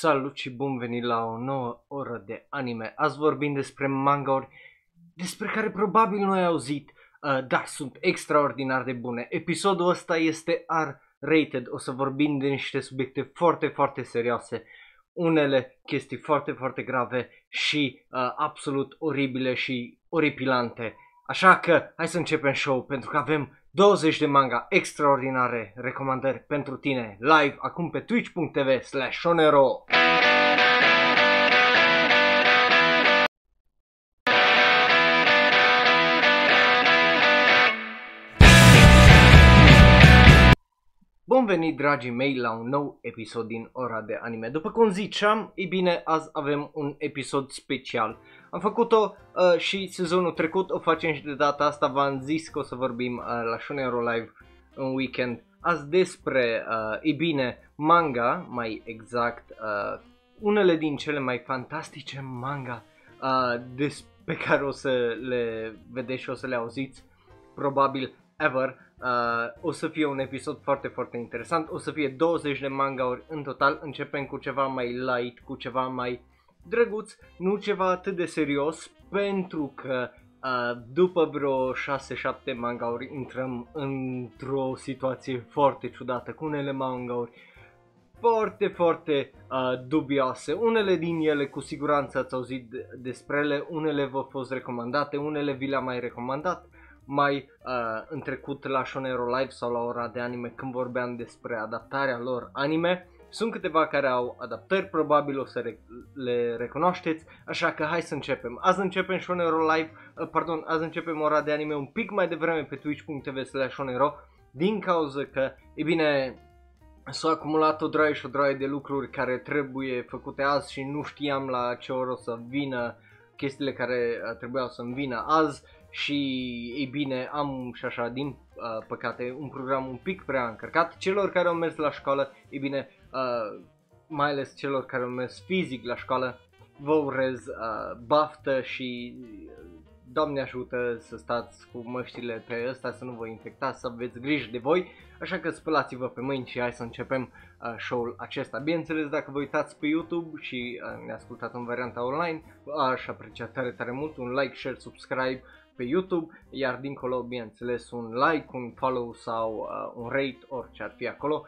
Salut și bun venit la o nouă oră de anime. Azi vorbim despre mangauri despre care probabil nu ai auzit, dar sunt extraordinar de bune. Episodul ăsta este R-rated, o să vorbim de niște subiecte foarte serioase, unele chestii foarte grave și absolut oribile și oripilante. Așa că hai să începem show pentru că avem 20 de manga extraordinare recomandări pentru tine live acum pe twitch.tv/shonero. Bun venit, dragii mei, la un nou episod din Ora de Anime. După cum ziceam, e bine, azi avem un episod special. Am făcut-o și sezonul trecut, o facem și de data asta. V-am zis că o să vorbim la Shonero Live în weekend azi despre, e bine, manga, mai exact, unele din cele mai fantastice manga pe care o să le vedeți și o să le auziți probabil ever. O să fie un episod foarte interesant, o să fie 20 de mangauri în total. Începem cu ceva mai light, cu ceva mai drăguț, nu ceva atât de serios, pentru că după vreo 6-7 mangauri intrăm într-o situație foarte ciudată, cu unele mangauri foarte dubioase. Unele din ele cu siguranță ați auzit despre ele, unele v-au fost recomandate, unele vi le-am mai recomandat mai în trecut la Shonero Live sau la Ora de Anime când vorbeam despre adaptarea lor anime. Sunt câteva care au adaptări, probabil o să le recunoașteți, așa că hai să începem. Azi începem Shonero Live, azi începem Ora de Anime un pic mai devreme pe twitch.tv/shonero din cauza că, e bine, s-au acumulat o draie de lucruri care trebuie făcute azi și nu știam la ce oră o să vină chestiile care trebuiau să-mi vină azi. Și, ei bine, am și așa, din păcate, un program un pic prea încărcat. Celor care au mers la școală, ei bine, mai ales celor care au mers fizic la școală, vă urez baftă și Doamne ajută să stați cu măștile pe ăsta, să nu vă infectați, să aveți grijă de voi. Așa că spălați-vă pe mâini și hai să începem show-ul acesta. Bineînțeles, dacă vă uitați pe YouTube și ne ascultați în varianta online, aș aprecia tare mult un like, share, subscribe pe YouTube, iar dincolo, bineînțeles, un like, un follow sau un rate, orice ar fi acolo.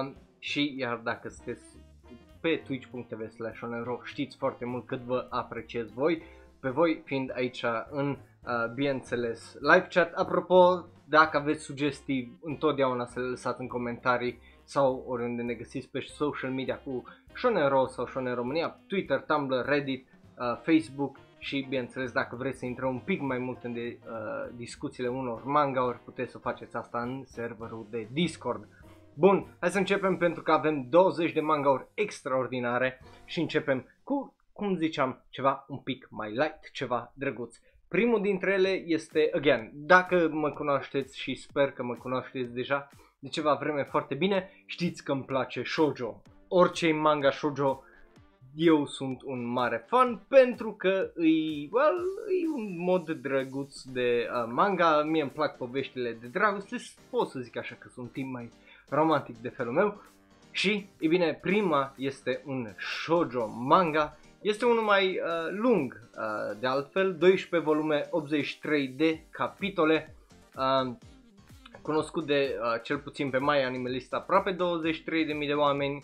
Și iar dacă sunteți pe twitch.tv/shonero, știți foarte mult cât vă apreciez pe voi fiind aici în, bineînțeles, live chat. Apropo, dacă aveți sugestii, întotdeauna să le lăsați în comentarii sau oriunde ne găsiți pe social media cu Shonero sau Shonero România, Twitter, Tumblr, Reddit, Facebook. Și bineînțeles, dacă vreți să intrăm un pic mai mult în discuțiile unor mangauri, puteți să faceți asta în serverul de Discord. Bun, hai să începem pentru că avem 20 de mangauri extraordinare și începem cu, cum ziceam, ceva un pic mai light, ceva drăguț. Primul dintre ele este, again, dacă mă cunoașteți și sper că mă cunoașteți deja de ceva vreme foarte bine, știți că îmi place shoujo. Orice manga shoujo, eu sunt un mare fan pentru că e un mod drăguț de manga. Mie îmi plac poveștile de dragoste, pot să zic așa că sunt timp mai romantic de felul meu. Și, e bine, prima este un shoujo manga. Este unul mai lung, de altfel, 12 volume, 83 de capitole, cunoscut de cel puțin pe My Anime List aproape 23.000 de oameni,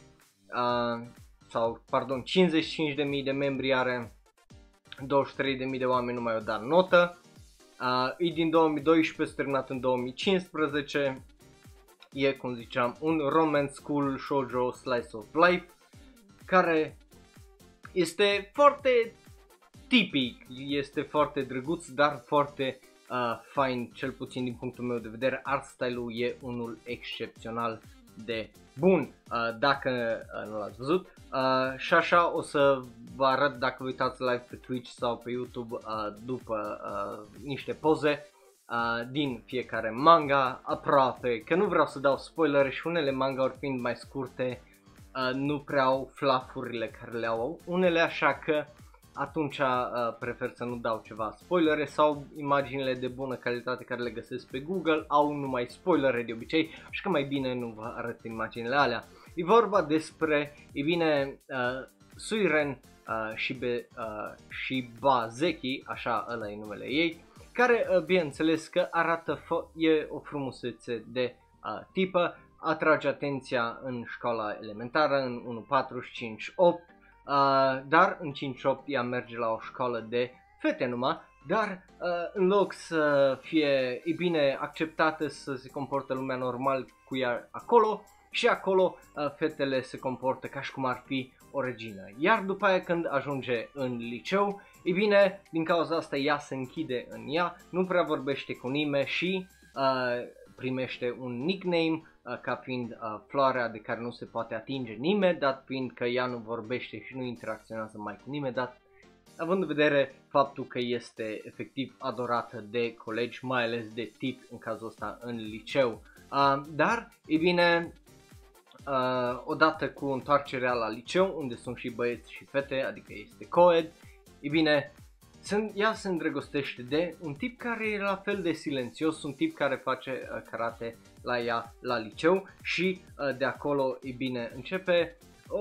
sau, pardon, 55.000 de membri are, 23.000 de oameni nu mai au dat notă. E din 2012, s-a terminat în 2015, e, cum ziceam, un romance school shoujo slice of life, care este foarte tipic, este foarte drăguț, dar foarte fain, cel puțin din punctul meu de vedere. Art style-ul e unul excepțional de bun, dacă nu l-ați văzut. Și așa o să vă arăt, dacă vă uitați live pe Twitch sau pe YouTube, după niște poze din fiecare manga, aproape, că nu vreau să dau spoilere și unele manga-uri fiind mai scurte nu prea au fluff-urile care le au unele, așa că atunci prefer să nu dau ceva spoilere, sau imaginile de bună calitate care le găsesc pe Google au numai spoilere de obicei, așa că mai bine nu vă arăt imaginile alea. E vorba despre, e bine, Suiren Shibazeki, așa ăla e numele ei, care bineînțeles că arată, e o frumusețe de tipă, atrage atenția în școala elementară, în 1-4 și 5-8, dar în 5-8 ea merge la o școală de fete numai, dar în loc să fie, e bine, acceptată, să se comportă lumea normal cu ea acolo, și acolo fetele se comportă ca și cum ar fi o regină. Iar după aia când ajunge în liceu, e bine, din cauza asta ea se închide în ea, nu prea vorbește cu nimeni și primește un nickname ca fiind floarea de care nu se poate atinge nimeni, dat fiind că ea nu vorbește și nu interacționează mai cu nimeni, dat având în vedere faptul că este efectiv adorată de colegi, mai ales de tip în cazul ăsta în liceu. Dar, e bine, odată cu întoarcerea la liceu, unde sunt și băieți și fete, adică este coed, e bine, ea se îndrăgostește de un tip care e la fel de silențios, un tip care face karate la ea la liceu și de acolo, e bine, începe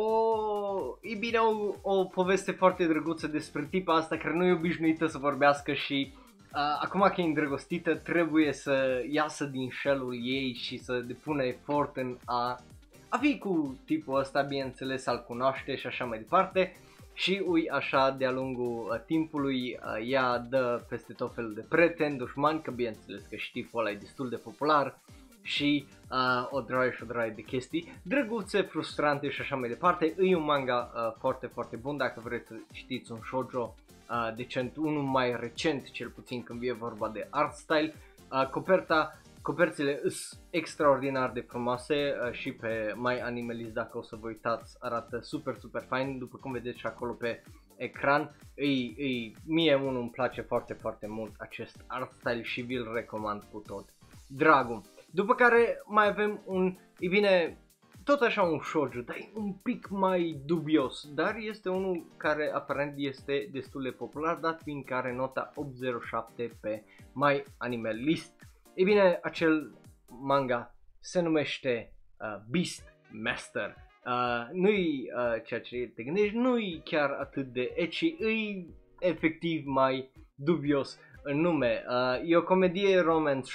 o poveste foarte drăguță despre tipa asta care nu e obișnuită să vorbească și acum că e îndrăgostită trebuie să iasă din shell-ul ei și să depună efort în a fi cu tipul ăsta, bineîănțeles, să-l cunoaște și așa mai departe. Și ui așa de-a lungul timpului ea dă peste tot felul de prieteni, dușmani, că bineînțeles că și tipul ăla e destul de popular și o draie de chestii drăguțe, frustrante și așa mai departe. E un manga foarte, foarte bun dacă vreți să citiți un shoujo decent, unul mai recent cel puțin când e vorba de art style. Coperțile sunt extraordinar de frumoase și pe My Animalist, dacă o să vă uitați, arată super, super fain, după cum vedeți și acolo pe ecran. Mie unul îmi place foarte, foarte mult acest art style și vi-l recomand cu tot dragul. După care mai avem e bine, tot așa un shoujo, dar e un pic mai dubios, dar este unul care aparent este destul de popular, dat fiind că are nota 807 pe My Animalist. E bine, acel manga se numește Beastmaster. Nu-i ceea ce te gândești, nu-i chiar atât de ecchi, îi efectiv mai dubios în nume. E o comedie romance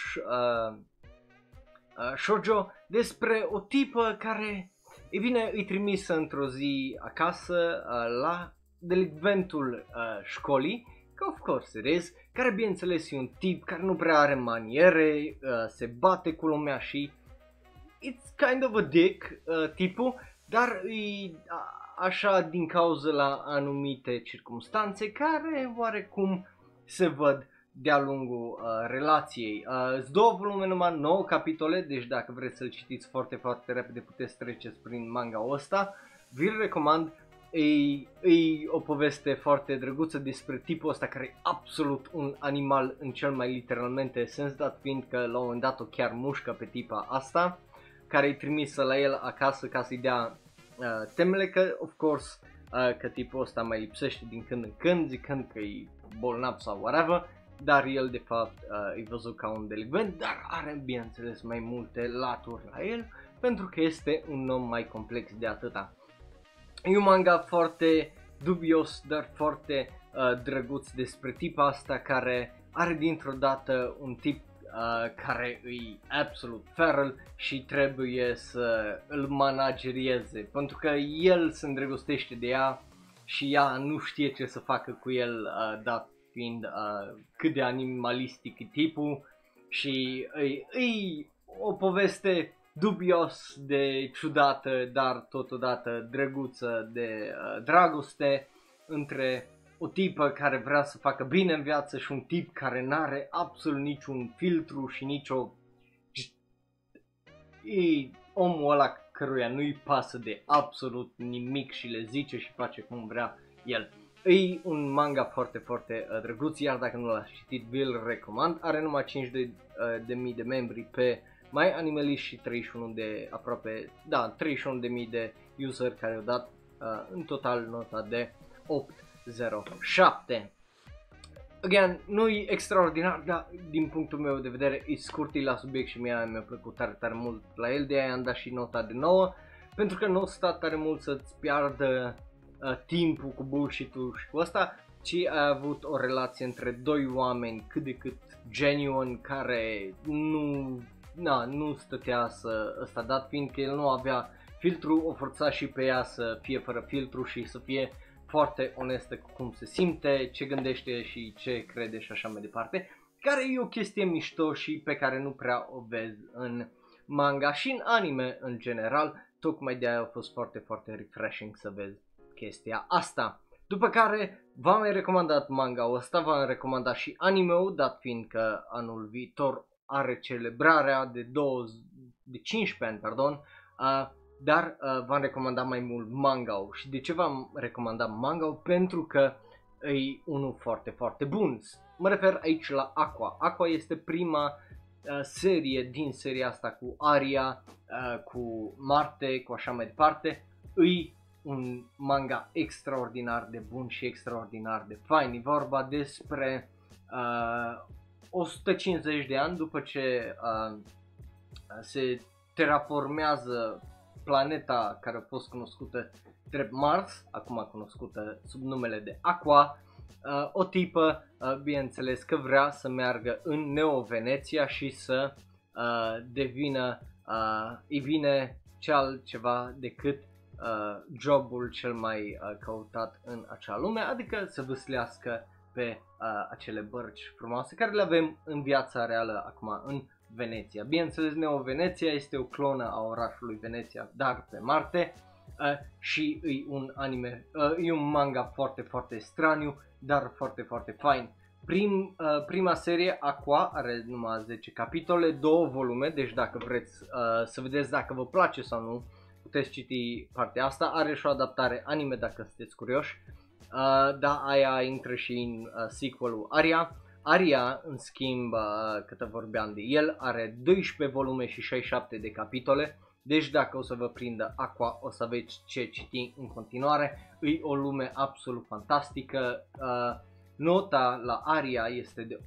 shoujo despre o tipă care, e bine, îi trimisă într-o zi acasă la delicventul școlii, că of course it is, care bineînțeles e un tip care nu prea are maniere, se bate cu lumea și it's kind of a dick tipul, dar e așa din cauza la anumite circumstanțe care oarecum se văd de-a lungul relației. Sunt 2 volume numai, 9 capitole, deci dacă vreți să-l citiți foarte, foarte repede puteți treceți prin manga-ul ăsta. Vi-l recomand, e o poveste foarte drăguță despre tipul ăsta care e absolut un animal în cel mai literalmente sens, dat fiind că la un moment dat o chiar mușcă pe tipa asta, care e trimisă la el acasă ca să-i dea temele, că of course că tipul ăsta mai lipsește din când în când, zicând că e bolnav sau whatever, dar el de fapt e văzut ca un delinvent, dar are bineînțeles mai multe laturi la el, pentru că este un om mai complex de atâta. E un manga foarte dubios, dar foarte drăguț despre tipa asta care are dintr-o dată un tip care e absolut feral și trebuie să îl managerieze, pentru că el se îndrăgostește de ea și ea nu știe ce să facă cu el, dat fiind cât de animalistic e tipul și e o poveste dubios de ciudată, dar totodată drăguță de dragoste între o tipă care vrea să facă bine în viață și un tip care n-are absolut niciun filtru și nicio... E omul ăla căruia nu-i pasă de absolut nimic și le zice și face cum vrea el. E un manga foarte, foarte drăguț, iar dacă nu l-ați citit, vi-l recomand. Are numai 5.000 de membri pe My Animalist și 31.000 de user care au dat în total nota de 807. Again, nu e extraordinar, dar din punctul meu de vedere e scurt, e la subiect și mi-a plăcut tare, tare mult la el, de aia am dat și nota de 9. pentru că nu o sta tare mult să-ți piardă timpul cu bullshit-ul și cu asta, ci ai avut o relație între doi oameni cât de cât genuine, care nu stătea să ăsta, dat fiind că el nu avea filtru, o forța și pe ea să fie fără filtru și să fie foarte onestă cu cum se simte, ce gândește și ce crede și așa mai departe, care e o chestie mișto și pe care nu prea o vezi în manga și în anime în general, tocmai de aia a fost foarte, foarte refreshing să vezi chestia asta. După care v-am mai recomandat manga-ul ăsta, v-am recomandat și anime-ul, dat fiind că anul viitor are celebrarea de 15 ani, dar v-am recomandat mai mult manga-ul. Și de ce v-am recomandat manga-ul? Pentru că e unul foarte, foarte bun. Mă refer aici la Aqua. Aqua este prima serie din seria asta cu Aria, cu Marte, cu așa mai departe. E un manga extraordinar de bun și extraordinar de fain. E vorba despre 150 de ani după ce se terraformează planeta care a fost cunoscută drept Mars, acum cunoscută sub numele de Aqua. O tipă, bineînțeles că vrea să meargă în Neo-Veneția și să devină, îi vine ce altceva decât jobul cel mai căutat în acea lume, adică să vâslească pe acele bărci frumoase care le avem în viața reală acum în Veneția. Bineînțeles, Neo-Veneția este o clonă a orașului Veneția, dar pe Marte, și e un anime, e un manga foarte, foarte straniu, dar foarte, foarte fain. Prima serie, Aqua, are numai 10 capitole, 2 volume, deci dacă vreți să vedeți dacă vă place sau nu, puteți citi partea asta. Are și o adaptare anime dacă sunteți curioși, dar aia intră și în sequelul Aria. Aria, în schimb, cât vorbeam de el, are 12 volume și 67 de capitole, deci dacă o să vă prindă Aqua, o să aveți ce citi în continuare. E o lume absolut fantastică. Nota la Aria este de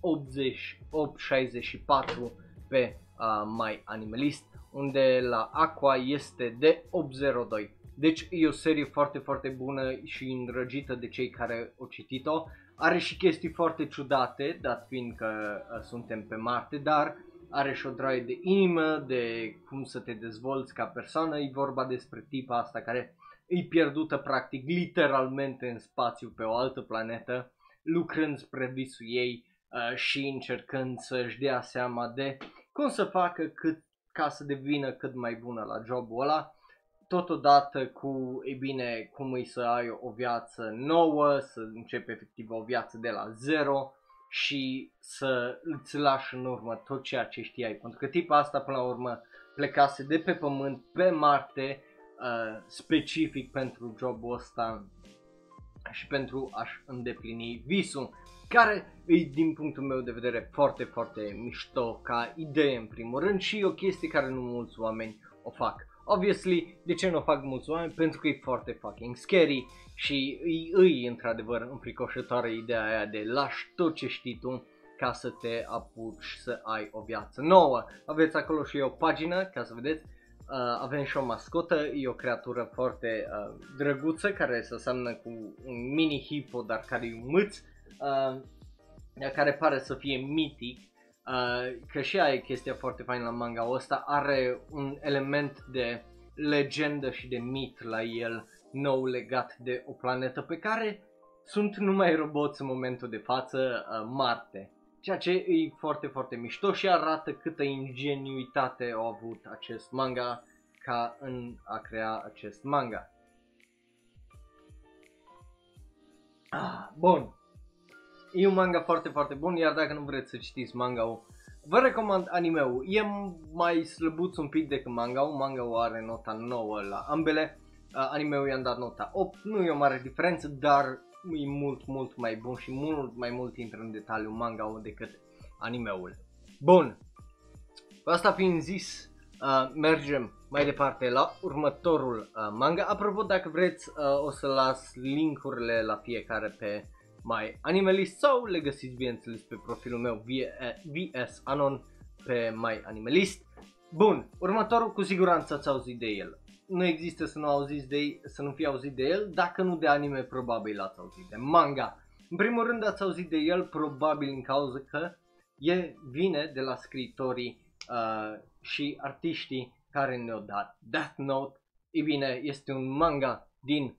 8,64 pe My Animalist, unde la Aqua este de 8,02. Deci e o serie foarte, foarte bună și îndrăgită de cei care au citit-o. Are și chestii foarte ciudate, dat fiind că suntem pe Marte, dar are și o draie de inimă, de cum să te dezvolți ca persoană. E vorba despre tipa asta care e pierdută practic literalmente în spațiu pe o altă planetă, lucrând spre visul ei și încercând să-și dea seama de cum să facă ca să devină cât mai bună la jobul ăla. Totodată cu, cum e să ai o viață nouă, să începi efectiv o viață de la zero și să îți lași în urmă tot ceea ce știai. Pentru că tipa asta până la urmă plecase de pe pământ pe Marte, specific pentru jobul ăsta și pentru a-și îndeplini visul, care e din punctul meu de vedere foarte, foarte mișto ca idee în primul rând și e o chestie care nu mulți oameni o fac. Obviously, de ce nu o fac mulți oameni? Pentru că e foarte fucking scary și îi într-adevăr înfricoșătoare ideea aia de lași tot ce știi tu ca să te apuci să ai o viață nouă. Aveți acolo și o pagină, ca să vedeți, avem și o mascotă, e o creatură foarte drăguță care se aseamnă cu un mini hippo, dar care e un mâț, care pare să fie mitic. Că și aia e chestia foarte faină la manga-ul ăsta, are un element de legendă și de mit la el nou legat de o planetă pe care sunt numai roboți în momentul de față, Marte. Ceea ce e foarte, foarte mișto și arată câtă ingenuitate a avut acest manga ca în a crea acest manga. Bun. E un manga foarte, foarte bun, iar dacă nu vreți să citiți manga-ul, vă recomand anime-ul. E mai slăbuț un pic decât manga-ul. Manga-ul are nota 9 la ambele. Anime-ul i-am dat nota 8. Nu e o mare diferență, dar e mult, mult mai bun și mult mai mult intră în detaliu manga-ul decât anime-ul. Bun. Cu asta fiind zis, mergem mai departe la următorul manga. Apropo, dacă vreți, o să las link-urile la fiecare pe My Animalist sau le găsiți bineînțeles pe profilul meu VS Anon pe My Animalist. Bun, următorul cu siguranță ați auzit de el. nu există să nu fi auzit de el, dacă nu de anime probabil ați auzit de manga. În primul rând ați auzit de el probabil în cauza că vine de la scriitorii și artiștii care ne-au dat Death Note. E bine, este un manga din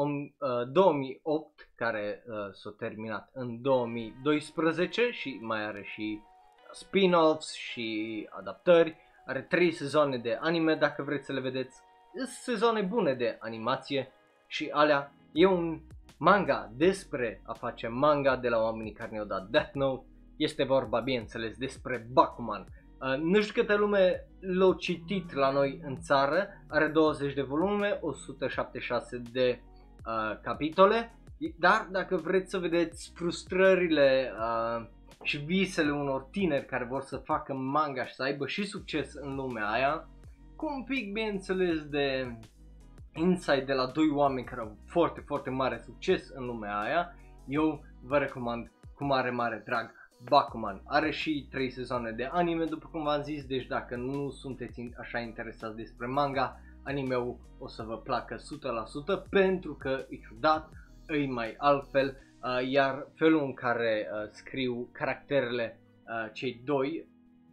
2008 care s-a terminat în 2012 și mai are și spin-offs și adaptări. Are 3 sezoane de anime, dacă vreți să le vedeți. Sunt sezoane bune de animație și alea. E un manga despre a face manga de la oamenii care ne-au dat Death Note. Este vorba, bineînțeles, despre Bakuman. Nu știu câte lume l-au citit la noi în țară. Are 20 de volume, 176 de capitole. Dar dacă vreți să vedeți frustrările și visele unor tineri care vor să facă manga și să aibă și succes în lumea aia, cu un pic, bineînțeles, de insight de la doi oameni care au foarte, foarte mare succes în lumea aia, eu vă recomand cu mare, mare drag Bakuman. Are și 3 sezoane de anime, după cum v-am zis, deci dacă nu sunteți așa interesați despre manga, anime-ul o să vă placă 100% pentru că e ciudat, e mai altfel, iar felul în care scriu caracterele cei doi,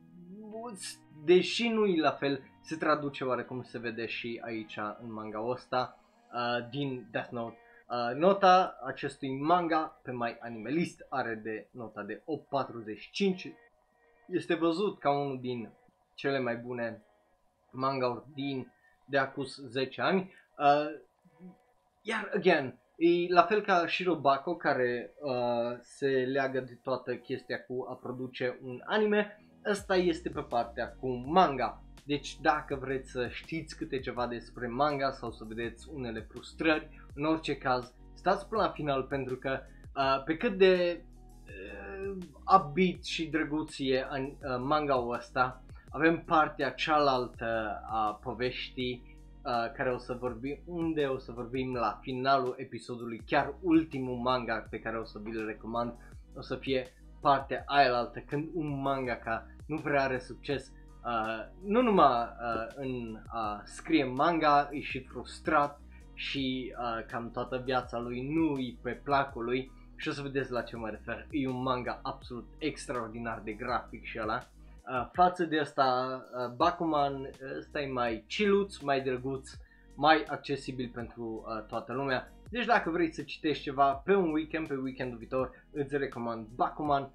deși nu e la fel, se traduce oarecum se vede și aici în manga-ul ăsta din Death Note. Nota acestui manga pe My Anime List are de nota de 8.45. Este văzut ca unul din cele mai bune manga-uri de acus 10 ani. Iar, again, e la fel ca Shirobako, care se leagă de toată chestia cu a produce un anime. Ăsta este pe partea cu manga. Deci dacă vreți să știți câte ceva despre manga sau să vedeți unele frustrări, în orice caz, stați până la final pentru că pe cât de upbeat și drăguț e manga-ul ăsta, avem partea cealaltă a poveștii care o să vorbim la finalul episodului, chiar ultimul manga pe care o să vi-l recomand, o să fie partea aialaltă, când un mangaka nu prea are succes, nu numai în a scrie manga, e și frustrat și cam toată viața lui nu e pe placul lui și o să vedeți la ce mă refer. E un manga absolut extraordinar de grafic și ăla. Față de asta, Bakuman ăsta e mai chilluț, mai drăguț, mai accesibil pentru toată lumea. Deci dacă vrei să citești ceva pe un weekend, pe weekendul viitor, îți recomand Bakuman.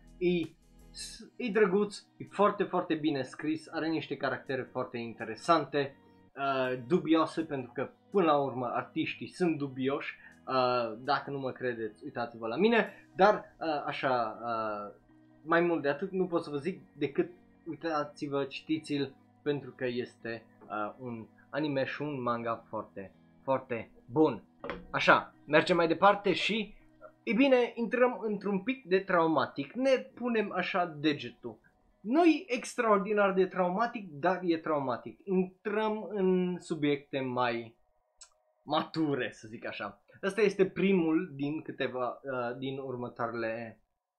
E drăguț, e foarte, foarte bine scris, are niște caractere foarte interesante, dubioase, pentru că până la urmă artiștii sunt dubioși. Dacă nu mă credeți, uitați-vă la mine, dar așa, mai mult de atât nu pot să vă zic decât uitați-vă, citiți-l, pentru că este un anime și un manga foarte, foarte bun. Așa, mergem mai departe și, e bine, intrăm într-un pic de traumatic, ne punem așa degetul. Nu-i extraordinar de traumatic, dar e traumatic. Intrăm în subiecte mai mature, să zic așa. Ăsta este primul din câteva din următoarele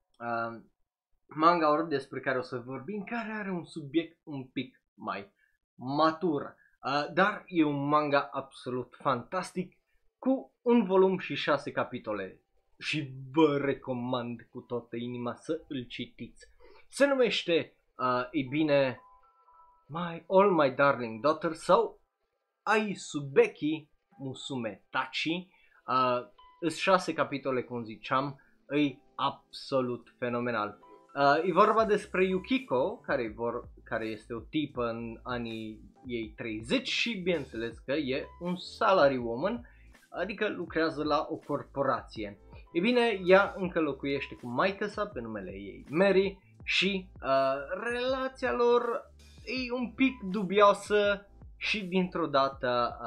manga-uri despre care o să vorbim, care are un subiect un pic mai matur. Dar e un manga absolut fantastic, cu un volum și 6 capitole. Și vă recomand cu toată inima să îl citiți. Se numește, e bine, All My Darling Daughter sau Aisubeki Musume Tachi. Sunt 6 capitole, cum ziceam, e absolut fenomenal. E vorba despre Yukiko, care este o tipă în anii ei 30 și bineînțeles că e un salary woman, adică lucrează la o corporație. E bine, ea încă locuiește cu maică-sa pe numele ei Mary și relația lor e un pic dubioasă și dintr-o dată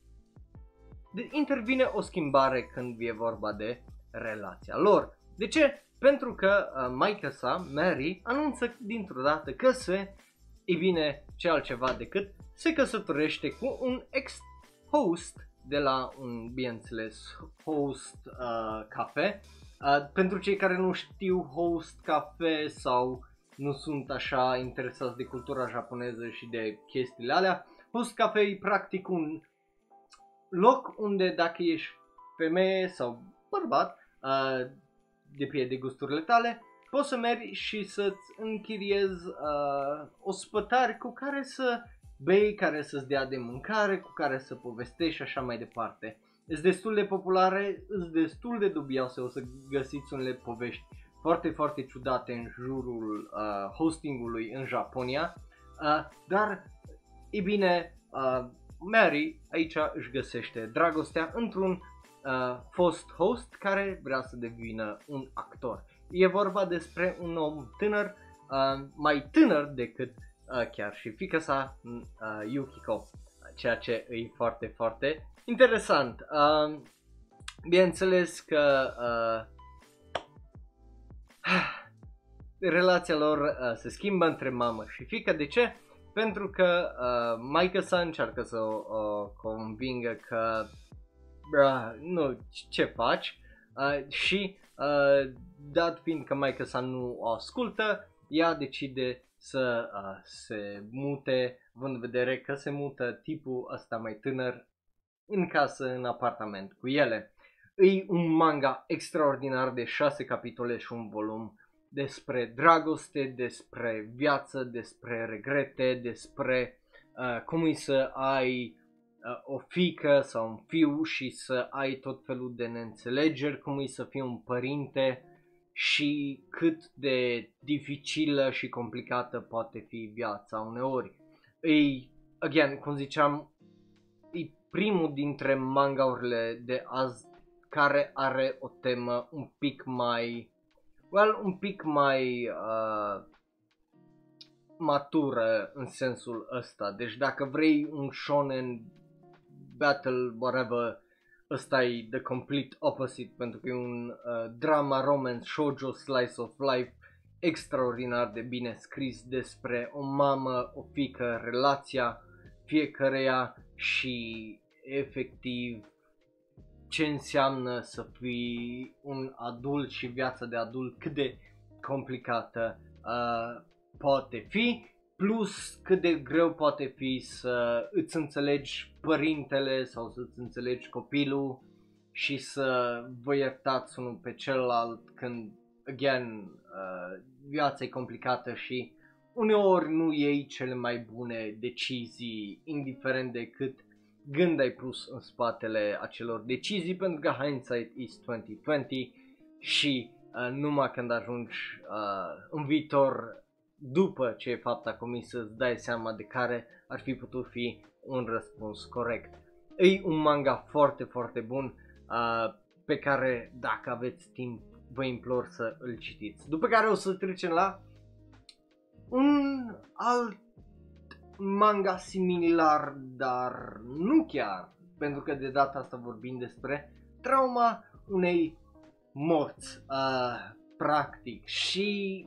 intervine o schimbare când e vorba de relația lor. De ce? Pentru că maică-sa, Mary, anunță dintr-o dată că e bine, ce altceva decât se căsătorește cu un ex-host de la un, bineînțeles, host cafe. Pentru cei care nu știu, host cafe sau nu sunt așa interesați de cultura japoneză și de chestiile alea, host cafe e practic un loc unde dacă ești femeie sau bărbat, depinde de gusturile tale, poți să mergi și să-ți închiriezi ospătari cu care să bei, care să-ți dea de mâncare, cu care să povestești și așa mai departe. Sunt destul de populare, sunt destul de dubioase, o să găsiți unele povești foarte, foarte ciudate în jurul hostingului în Japonia, dar, e bine, Mary aici își găsește dragostea într-un fost host care vrea să devină un actor. E vorba despre un om tânăr, mai tânăr decât chiar și fiica sa, Yukiko, ceea ce e foarte, foarte interesant. Bineînțeles că relația lor se schimbă între mamă și fiică. De ce? Pentru că maică-sa încearcă să o convingă că nu, ce faci? Și dat fiind că maică-sa nu o ascultă, ea decide să se mute, având în vedere că se mută tipul ăsta mai tânăr în casă, în apartament cu ele. E un manga extraordinar de 6 capitole și un volum despre dragoste, despre viață, despre regrete, despre cum e să ai o fiică sau un fiu și să ai tot felul de neînțelegeri, cum e să fii un părinte și cât de dificilă și complicată poate fi viața uneori. Again, cum ziceam, e primul dintre mangaurile de azi care are o temă un pic mai matură în sensul ăsta. Deci dacă vrei un shonen battle, whatever, ăsta e the complete opposite, pentru că e un drama, romance, shoujo, slice of life extraordinar de bine scris despre o mamă, o fiică, relația fiecăreia și efectiv ce înseamnă să fii un adult și viața de adult, cât de complicată poate fi, plus cât de greu poate fi să îți înțelegi părintele sau să îți înțelegi copilul și să vă iertați unul pe celălalt când, again, viața e complicată și uneori nu iei cele mai bune decizii, indiferent de cât gând ai pus în spatele acelor decizii, pentru că hindsight is 2020 și numai când ajungi în viitor, după ce fapta comisă, îți dai seama de care ar fi putut fi un răspuns corect. E un manga foarte, foarte bun pe care, dacă aveți timp, vă implor să îl citiți. După care o să trecem la un alt manga similar, dar nu chiar, pentru că de data asta vorbim despre trauma unei morți, practic, și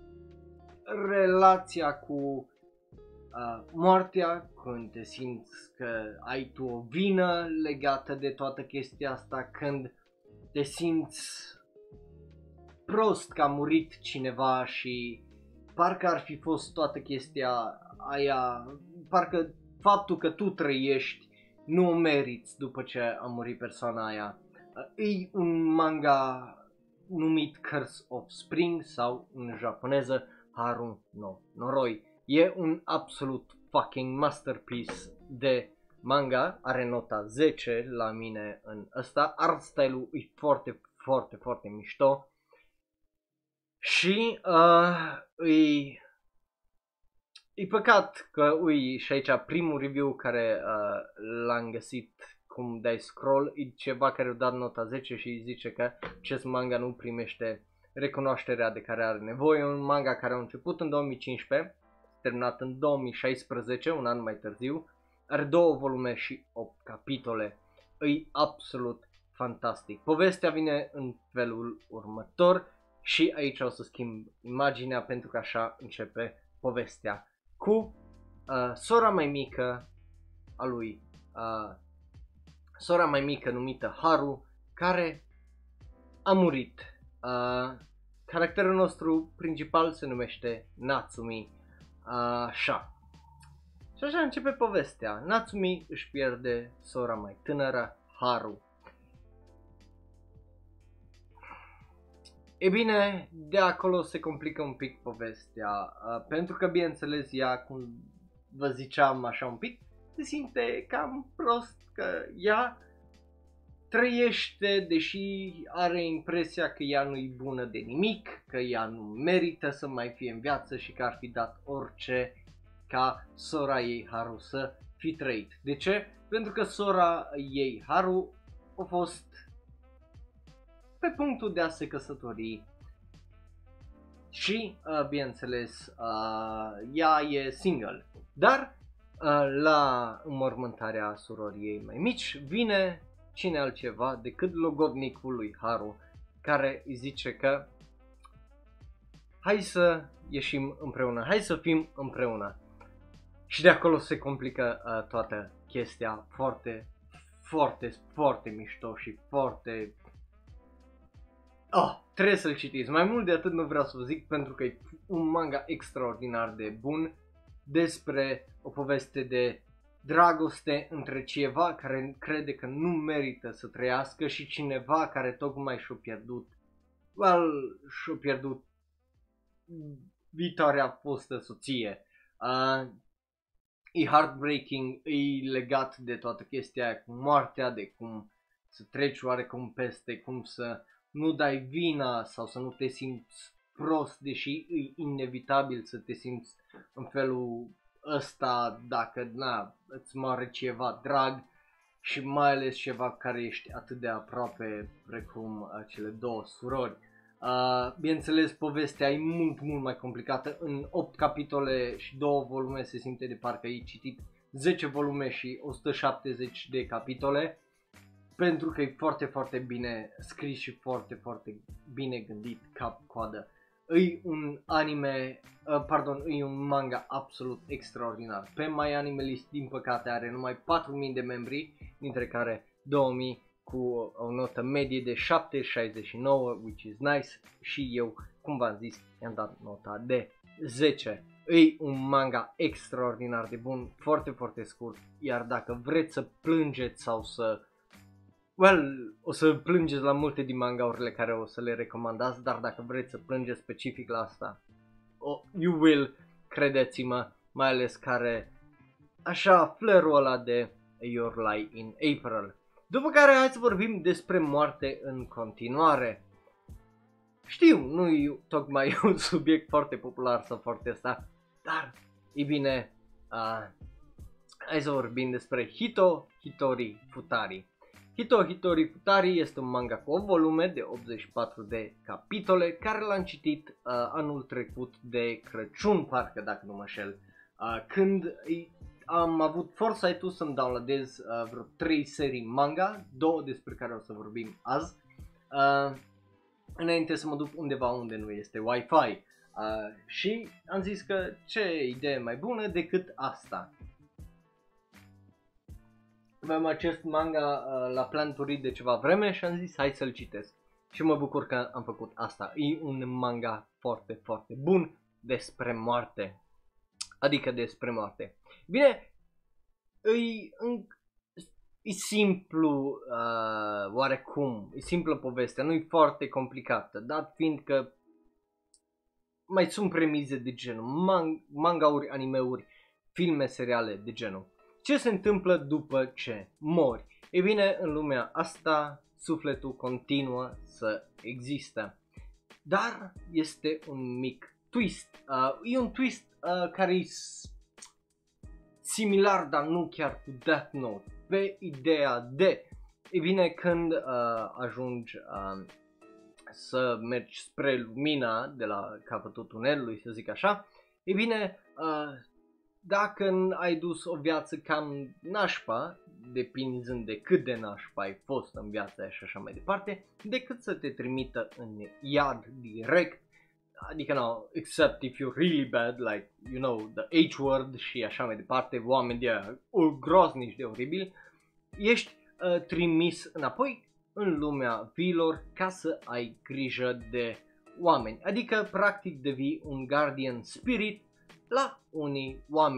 relația cu moartea, când te simți că ai tu o vină legată de toată chestia asta, când te simți prost că a murit cineva și parcă ar fi fost toată chestia aia, parcă faptul că tu trăiești nu o meriți după ce a murit persoana aia. E un manga numit Curse of Spring sau în japoneză Haru no Noroi. E un absolut fucking masterpiece de manga, are nota 10 la mine în ăsta, art style-ul e foarte, foarte, foarte mișto și e păcat că, și aici primul review care l-am găsit cum dai scroll, e ceva care a dat nota 10 și zice că acest manga nu primește recunoașterea de care are nevoie. Un manga care a început în 2015, terminat în 2016, un an mai târziu, are 2 volume și 8 capitole. E absolut fantastic. Povestea vine în felul următor și aici o să schimb imaginea pentru că așa începe povestea. Cu sora mai mică a lui, sora mai mică numită Haru, care a murit. Caracterul nostru principal se numește Natsumi. Așa. Și așa începe povestea. Natsumi își pierde sora mai tânără, Haru. E bine, de acolo se complică un pic povestea, pentru că, bineînțeles, ea, cum vă ziceam așa un pic, se simte cam prost, că ea trăiește, deși are impresia că ea nu-i bună de nimic, că ea nu merită să mai fie în viață și că ar fi dat orice ca sora ei Haru să fi trăit. De ce? Pentru că sora ei Haru a fost pe punctul de a se căsători și, bineînțeles, ea e single. Dar la înmormântarea surorii ei mai mici vine cine altceva decât logodnicul lui Haru, care îi zice că hai să ieșim împreună, hai să fim împreună. Și de acolo se complică toată chestia foarte, foarte, foarte mișto și foarte... trebuie să-l citiți. Mai mult de atât nu vreau să vă zic, pentru că e un manga extraordinar de bun despre o poveste de dragoste între cineva care crede că nu merită să trăiască și cineva care tocmai și-a pierdut viitoarea fostă soție. E heartbreaking, e legat de toată chestia aia cu moartea, de cum să treci oarecum peste, cum să nu dai vina sau să nu te simți prost, deși e inevitabil să te simți în felul ăsta dacă îți moare ceva drag și mai ales ceva care ești atât de aproape precum cele două surori. Bineînțeles, povestea e mult mai complicată. În 8 capitole și 2 volume se simte de parcă ai citit 10 volume și 170 de capitole, pentru că e foarte, foarte bine scris și foarte, foarte bine gândit cap-coadă. E un anime, e un manga absolut extraordinar. Pe MyAnimeList, din păcate, are numai 4000 de membri, dintre care 2000 cu o notă medie de 7,69, which is nice, și eu, cum v-am zis, i-am dat nota de 10. E un manga extraordinar de bun, foarte, foarte scurt, iar dacă vreți să plângeți sau să... o să plângeți la multe din mangaurile care o să le recomandați, dar dacă vreți să plângeți specific la asta, you will, credeți-mă, mai ales care așa flerul ăla de Your Lie in April. După care hai să vorbim despre moarte în continuare. Știu, nu e tocmai un subiect foarte popular sau foarte ăsta, dar e bine, hai să vorbim despre Hito Hitori Futari. Hito Hitori Futari este un manga cu 8 volume de 84 de capitole, care l-am citit anul trecut de Crăciun, parcă, dacă nu mă înșel, când am avut foresight-ul să-mi downloadez vreo 3 serii manga, 2 despre care o să vorbim azi, înainte să mă duc undeva unde nu este Wi-Fi. Și am zis că ce idee mai bună decât asta. Aveam acest manga la planturit de ceva vreme și am zis hai să-l citesc. Și mă bucur că am făcut asta. E un manga foarte, foarte bun despre moarte. Adică despre moarte. Bine, e simplu, oarecum, e simplă povestea, nu e foarte complicată, dat fiind că mai sunt premize de genul, mangauri, animeuri, filme, seriale de genul. Ce se întâmplă după ce mori? E bine, în lumea asta, sufletul continuă să existe. Dar este un mic twist. E un twist care e similar, dar nu chiar cu Death Note. Pe ideea de, e bine, când ajungi să mergi spre lumina de la capătul tunelului, să zic așa, e bine, dacă ai dus o viață cam nașpa, depinzând de cât de nașpa ai fost în viața și așa mai departe, decât să te trimită în iad direct, adică no, except if you're really bad, like, you know, the H-word și așa mai departe, oameni de aia groznici de oribili, ești trimis înapoi în lumea viilor ca să ai grijă de oameni, adică practic devii un guardian spirit la unii oameni.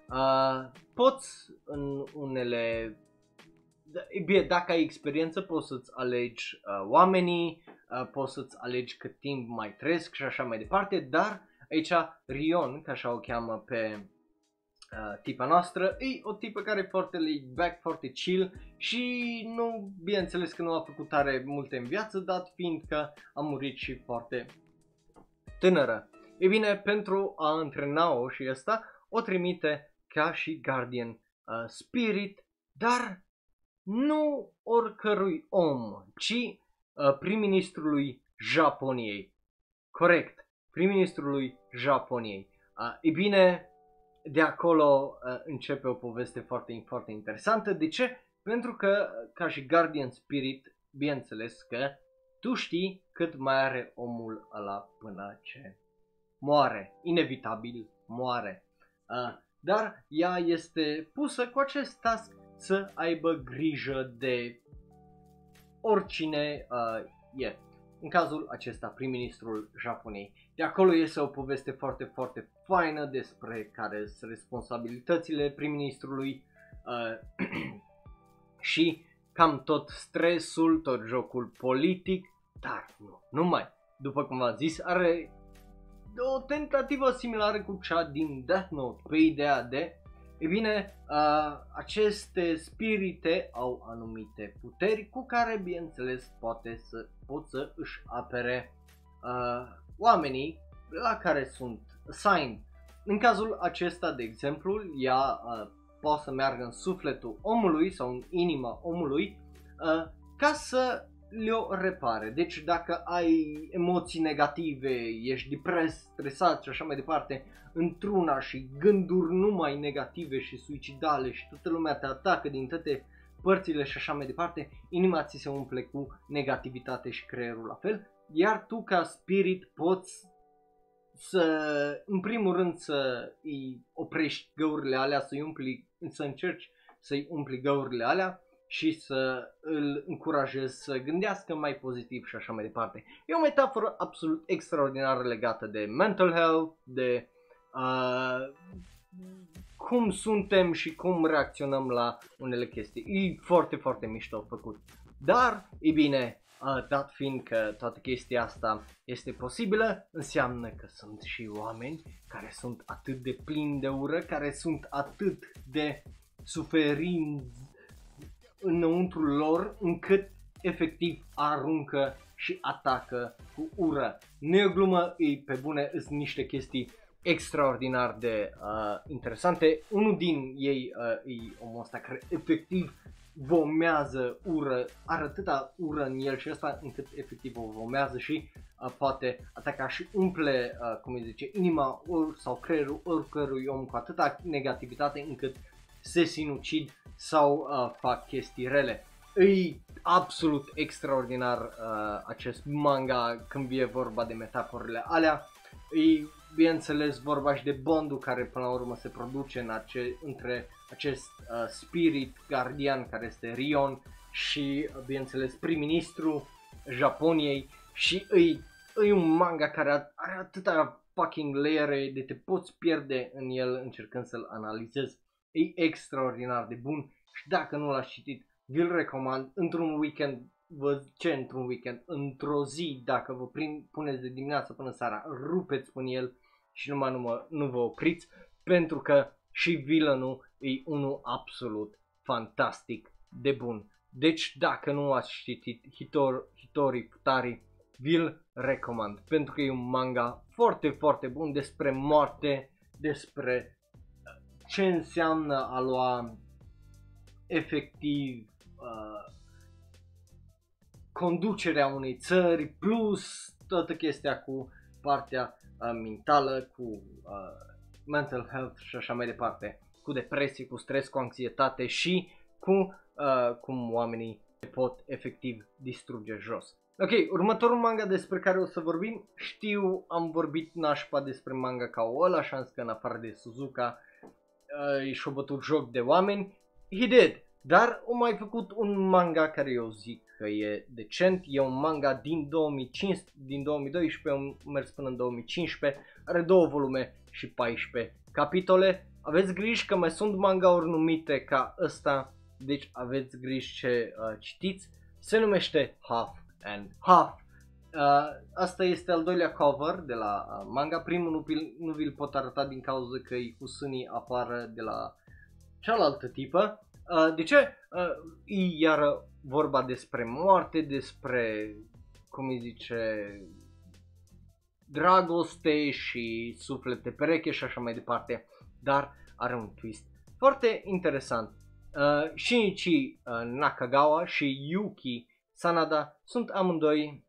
Poți în unele... Bine, dacă ai experiență poți să-ți alegi oamenii, poți să-ți alegi cât timp mai trăiesc și așa mai departe, dar aici Rion, ca așa o cheamă pe tipa noastră, e o tipă care e foarte laid back, foarte chill și nu, bineînțeles că nu a făcut tare multe în viață, dat fiind că a murit și foarte tânără. E bine, pentru a antrena-o și asta, o trimite ca și Guardian Spirit, dar nu oricărui om, ci prim-ministrului Japoniei. Corect, prim-ministrului Japoniei. E bine, de acolo începe o poveste foarte, foarte interesantă. De ce? Pentru că, ca și Guardian Spirit, bineînțeles că tu știi cât mai are omul ăla până ce moare. Inevitabil moare. Dar ea este pusă cu acest task să aibă grijă de oricine e. În cazul acesta, prim-ministrul Japoniei. De acolo este o poveste foarte, foarte faină despre care sunt responsabilitățile prim-ministrului și cam tot stresul, tot jocul politic, dar nu numai. După cum v-am zis, are o tentativă similară cu cea din Death Note, pe ideea de, e bine, aceste spirite au anumite puteri cu care, bineînțeles, pot să își apere oamenii la care sunt assigned. În cazul acesta, de exemplu, ea poate să meargă în sufletul omului sau în inima omului ca să le-o repare. Deci dacă ai emoții negative, ești depres, stresat și așa mai departe, într-una și gânduri numai negative și suicidale și toată lumea te atacă din toate părțile și așa mai departe, inima ți se umple cu negativitate și creierul la fel, iar tu ca spirit poți să, în primul rând, să îi oprești găurile alea, să încerci să-i umpli găurile alea și să îl încurajezi să gândească mai pozitiv și așa mai departe. E o metaforă absolut extraordinară legată de mental health, de cum suntem și cum reacționăm la unele chestii. E foarte, foarte mișto făcut. Dar, e bine, dat fiind că toată chestia asta este posibilă, înseamnă că sunt și oameni care sunt atât de plini de ură, care sunt atât de suferinți înăuntrul lor, încât efectiv aruncă și atacă cu ură. Nu e o glumă, e pe bune, sunt niște chestii extraordinar de interesante. Unul din ei e omul ăsta care efectiv vomează ură, are atâta ură în el și asta încât efectiv o vomează și poate ataca și umple, cum îi zice, inima sau creierul oricărui om cu atâta negativitate încât se sinucid sau fac chestii rele. E absolut extraordinar acest manga când e vorba de metaforele alea. E, bineînțeles, vorba și de bondul care până la urmă se produce între acest spirit guardian care este Rion și, bineînțeles, prim-ministru Japoniei și e un manga care are atâta fucking layere de te poți pierde în el încercând să-l analizezi. E extraordinar de bun și dacă nu l-ați citit, vi-l recomand într-un weekend. Într-un weekend, într-o zi, dacă vă puneți de dimineață până seara, rupeți în el și nu vă opriți, pentru că și villainul e unul absolut fantastic de bun. Deci dacă nu ați citit Hitori Futari, vi-l recomand, pentru că e un manga foarte, foarte bun despre moarte, despre ce înseamnă a lua efectiv conducerea unei țări, plus toată chestia cu partea mentală, cu mental health și așa mai departe, cu depresie, cu stres, cu anxietate și cu cum oamenii se pot efectiv distruge jos. Ok, următorul manga despre care o să vorbim, știu, am vorbit nașpa despre manga ca ăla, așa că în afară de Suzuka și-a bătut joc de oameni, he did. Dar au mai făcut un manga care eu zic că e decent, e un manga din 2012, am mers până în 2015, are 2 volume și 14 capitole. aveți grijă că mai sunt manga-uri numite ca ăsta, deci aveți grijă ce citiți. Se numește Half and Half. Asta este al doilea cover de la manga. Primul nu vi-l pot arăta din cauza că e cu sânii afară de la cealaltă tipă. De ce? E iară vorba despre moarte, despre, cum îi zice, dragoste și suflete pereche și așa mai departe, dar are un twist foarte interesant. Shinichi Nakagawa și Yuki Sanada sunt amândoi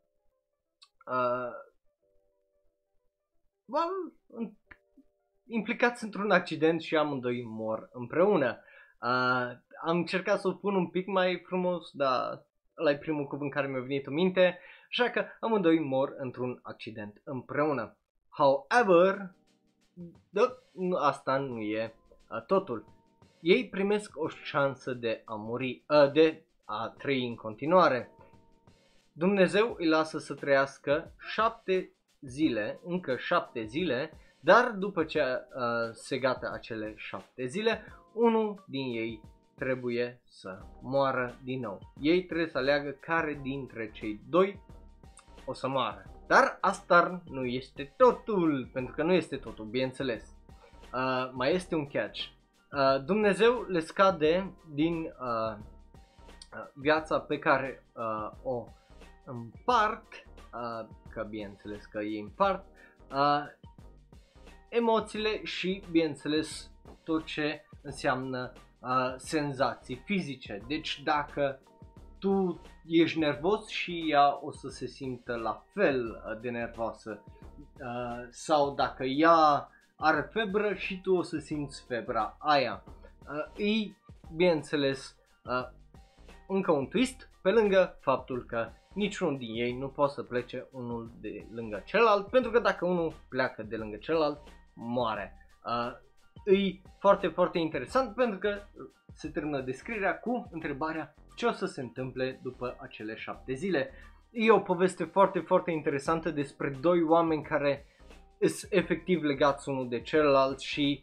implicați într-un accident și amândoi mor împreună. Am încercat să o pun un pic mai frumos, dar ăla e primul cuvânt care mi-a venit în minte, așa că amândoi mor într-un accident împreună. However, asta nu e totul. Ei primesc o șansă de a muri, de a trăi în continuare. Dumnezeu îi lasă să trăiască 7 zile, încă 7 zile, dar după ce se gata acele 7 zile, unul din ei trebuie să moară din nou. Ei trebuie să aleagă care dintre cei doi o să moară. Dar asta nu este totul, pentru că nu este totul, bineînțeles. Mai este un catch. Dumnezeu le scade din viața pe care o împart, că bineînțeles că ei împart, emoțiile și bineînțeles tot ce înseamnă senzații fizice. Deci dacă tu ești nervos și ea o să se simtă la fel de nervoasă, sau dacă ea are febră și tu o să simți febra aia. E, bineînțeles, încă un twist, pe lângă faptul că niciunul din ei nu poate să plece unul de lângă celălalt, pentru că dacă unul pleacă de lângă celălalt, moare. E foarte, foarte interesant pentru că se termină descrierea cu întrebarea ce o să se întâmple după acele 7 zile. E o poveste foarte, foarte interesantă despre doi oameni care sunt efectiv legați unul de celălalt și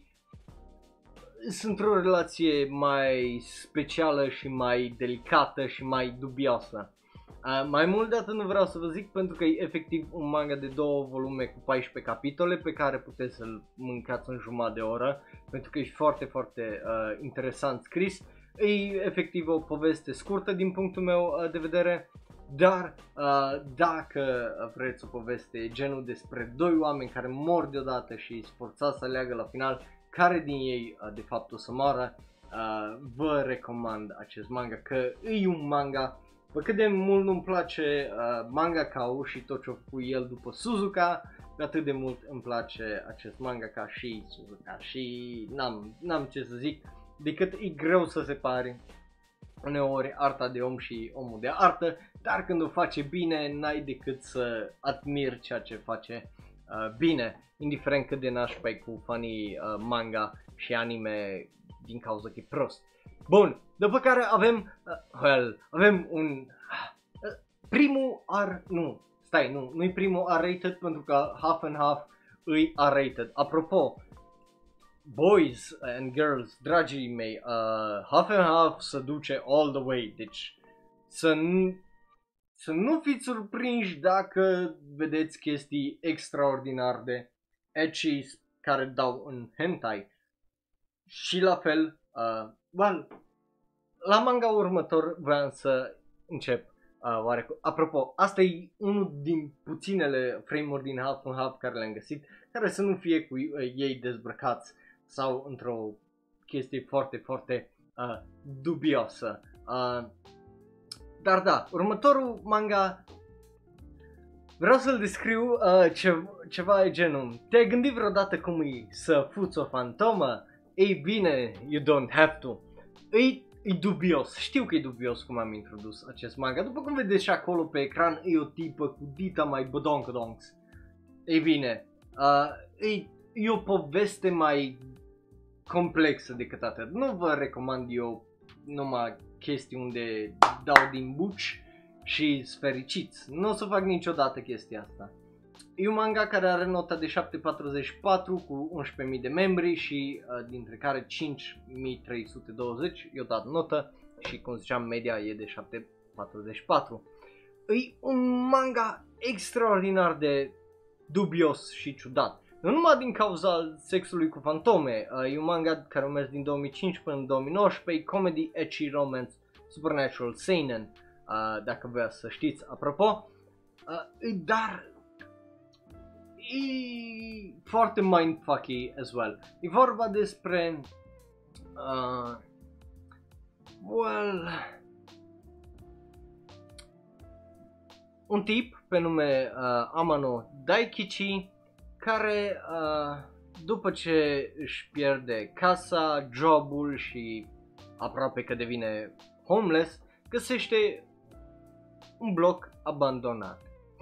sunt într-o relație mai specială și mai delicată și mai dubioasă. Mai mult de atât nu vreau să vă zic pentru că e efectiv un manga de 2 volume cu 14 capitole pe care puteți să-l mâncați în jumătate de oră pentru că e foarte, foarte interesant scris. E efectiv o poveste scurtă din punctul meu de vedere, dar dacă vreți o poveste genul despre doi oameni care mor deodată și îi forțați să aleagă la final care din ei de fapt o să moară, vă recomand acest manga, că e un manga. Bă, cât de mult nu-mi place mangaka-ul și tot ce-a făcut el după Suzuka, atât de mult îmi place acest mangaka și Suzuka și n-am ce să zic decât e greu să separi uneori arta de om și omul de artă, dar când o face bine n-ai decât să admiri ceea ce face bine, indiferent cât de nașpa e cu fanii manga și anime din cauza că e prost. Bun, după care avem un primul nu-i primul R-rated pentru că Half and Half îi R-rated. Apropo, boys and girls, dragii mei, Half and Half se duce all the way, deci să nu fiți surprinși dacă vedeți chestii extraordinar de ecchi care dau în hentai. Și la fel, la manga următor vreau să încep oarecum. Apropo, asta e unul din puținele frame-uri din Half and Half care le-am găsit, care să nu fie cu ei dezbrăcați sau într-o chestie foarte, foarte dubioasă. Dar da, următorul manga vreau să-l descriu ceva genul. Te-ai gândit vreodată cum e să fuți o fantomă? Ei bine, you don't have to. E dubios, știu că e dubios cum am introdus acest manga. După cum vedeți și acolo pe ecran, e o tipă cu dita mai bodoncodonks. Ei bine, e o poveste mai complexă decât atât. Nu vă recomand eu numai chestii unde dau din buci și fericiți. Nu o să fac niciodată chestia asta. E un manga care are nota de 744 cu 11.000 de membri și dintre care 5.320 i-au dat notă și cum ziceam media e de 744. E un manga extraordinar de dubios și ciudat. Nu numai din cauza sexului cu fantome, e un manga care a mers din 2005 până în 2019, e comedy, ecchi, romance, supernatural, seinen, dacă vrea să știți, apropo, dar e foarte mindfucky as well. E vorba despre un tip pe nume Amano Daikichi care după ce își pierde casa, jobul și aproape că devine homeless, găsește un bloc abandonat.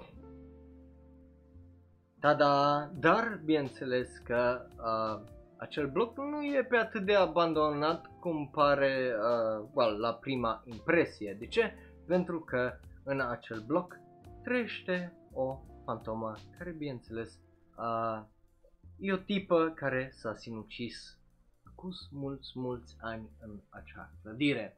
Da, dar bineînțeles că acel bloc nu e pe atât de abandonat cum pare la prima impresie. De ce? Pentru că în acel bloc trăiește o fantomă care bineînțeles e o tipă care s-a sinucis cu mulți ani în acea clădire.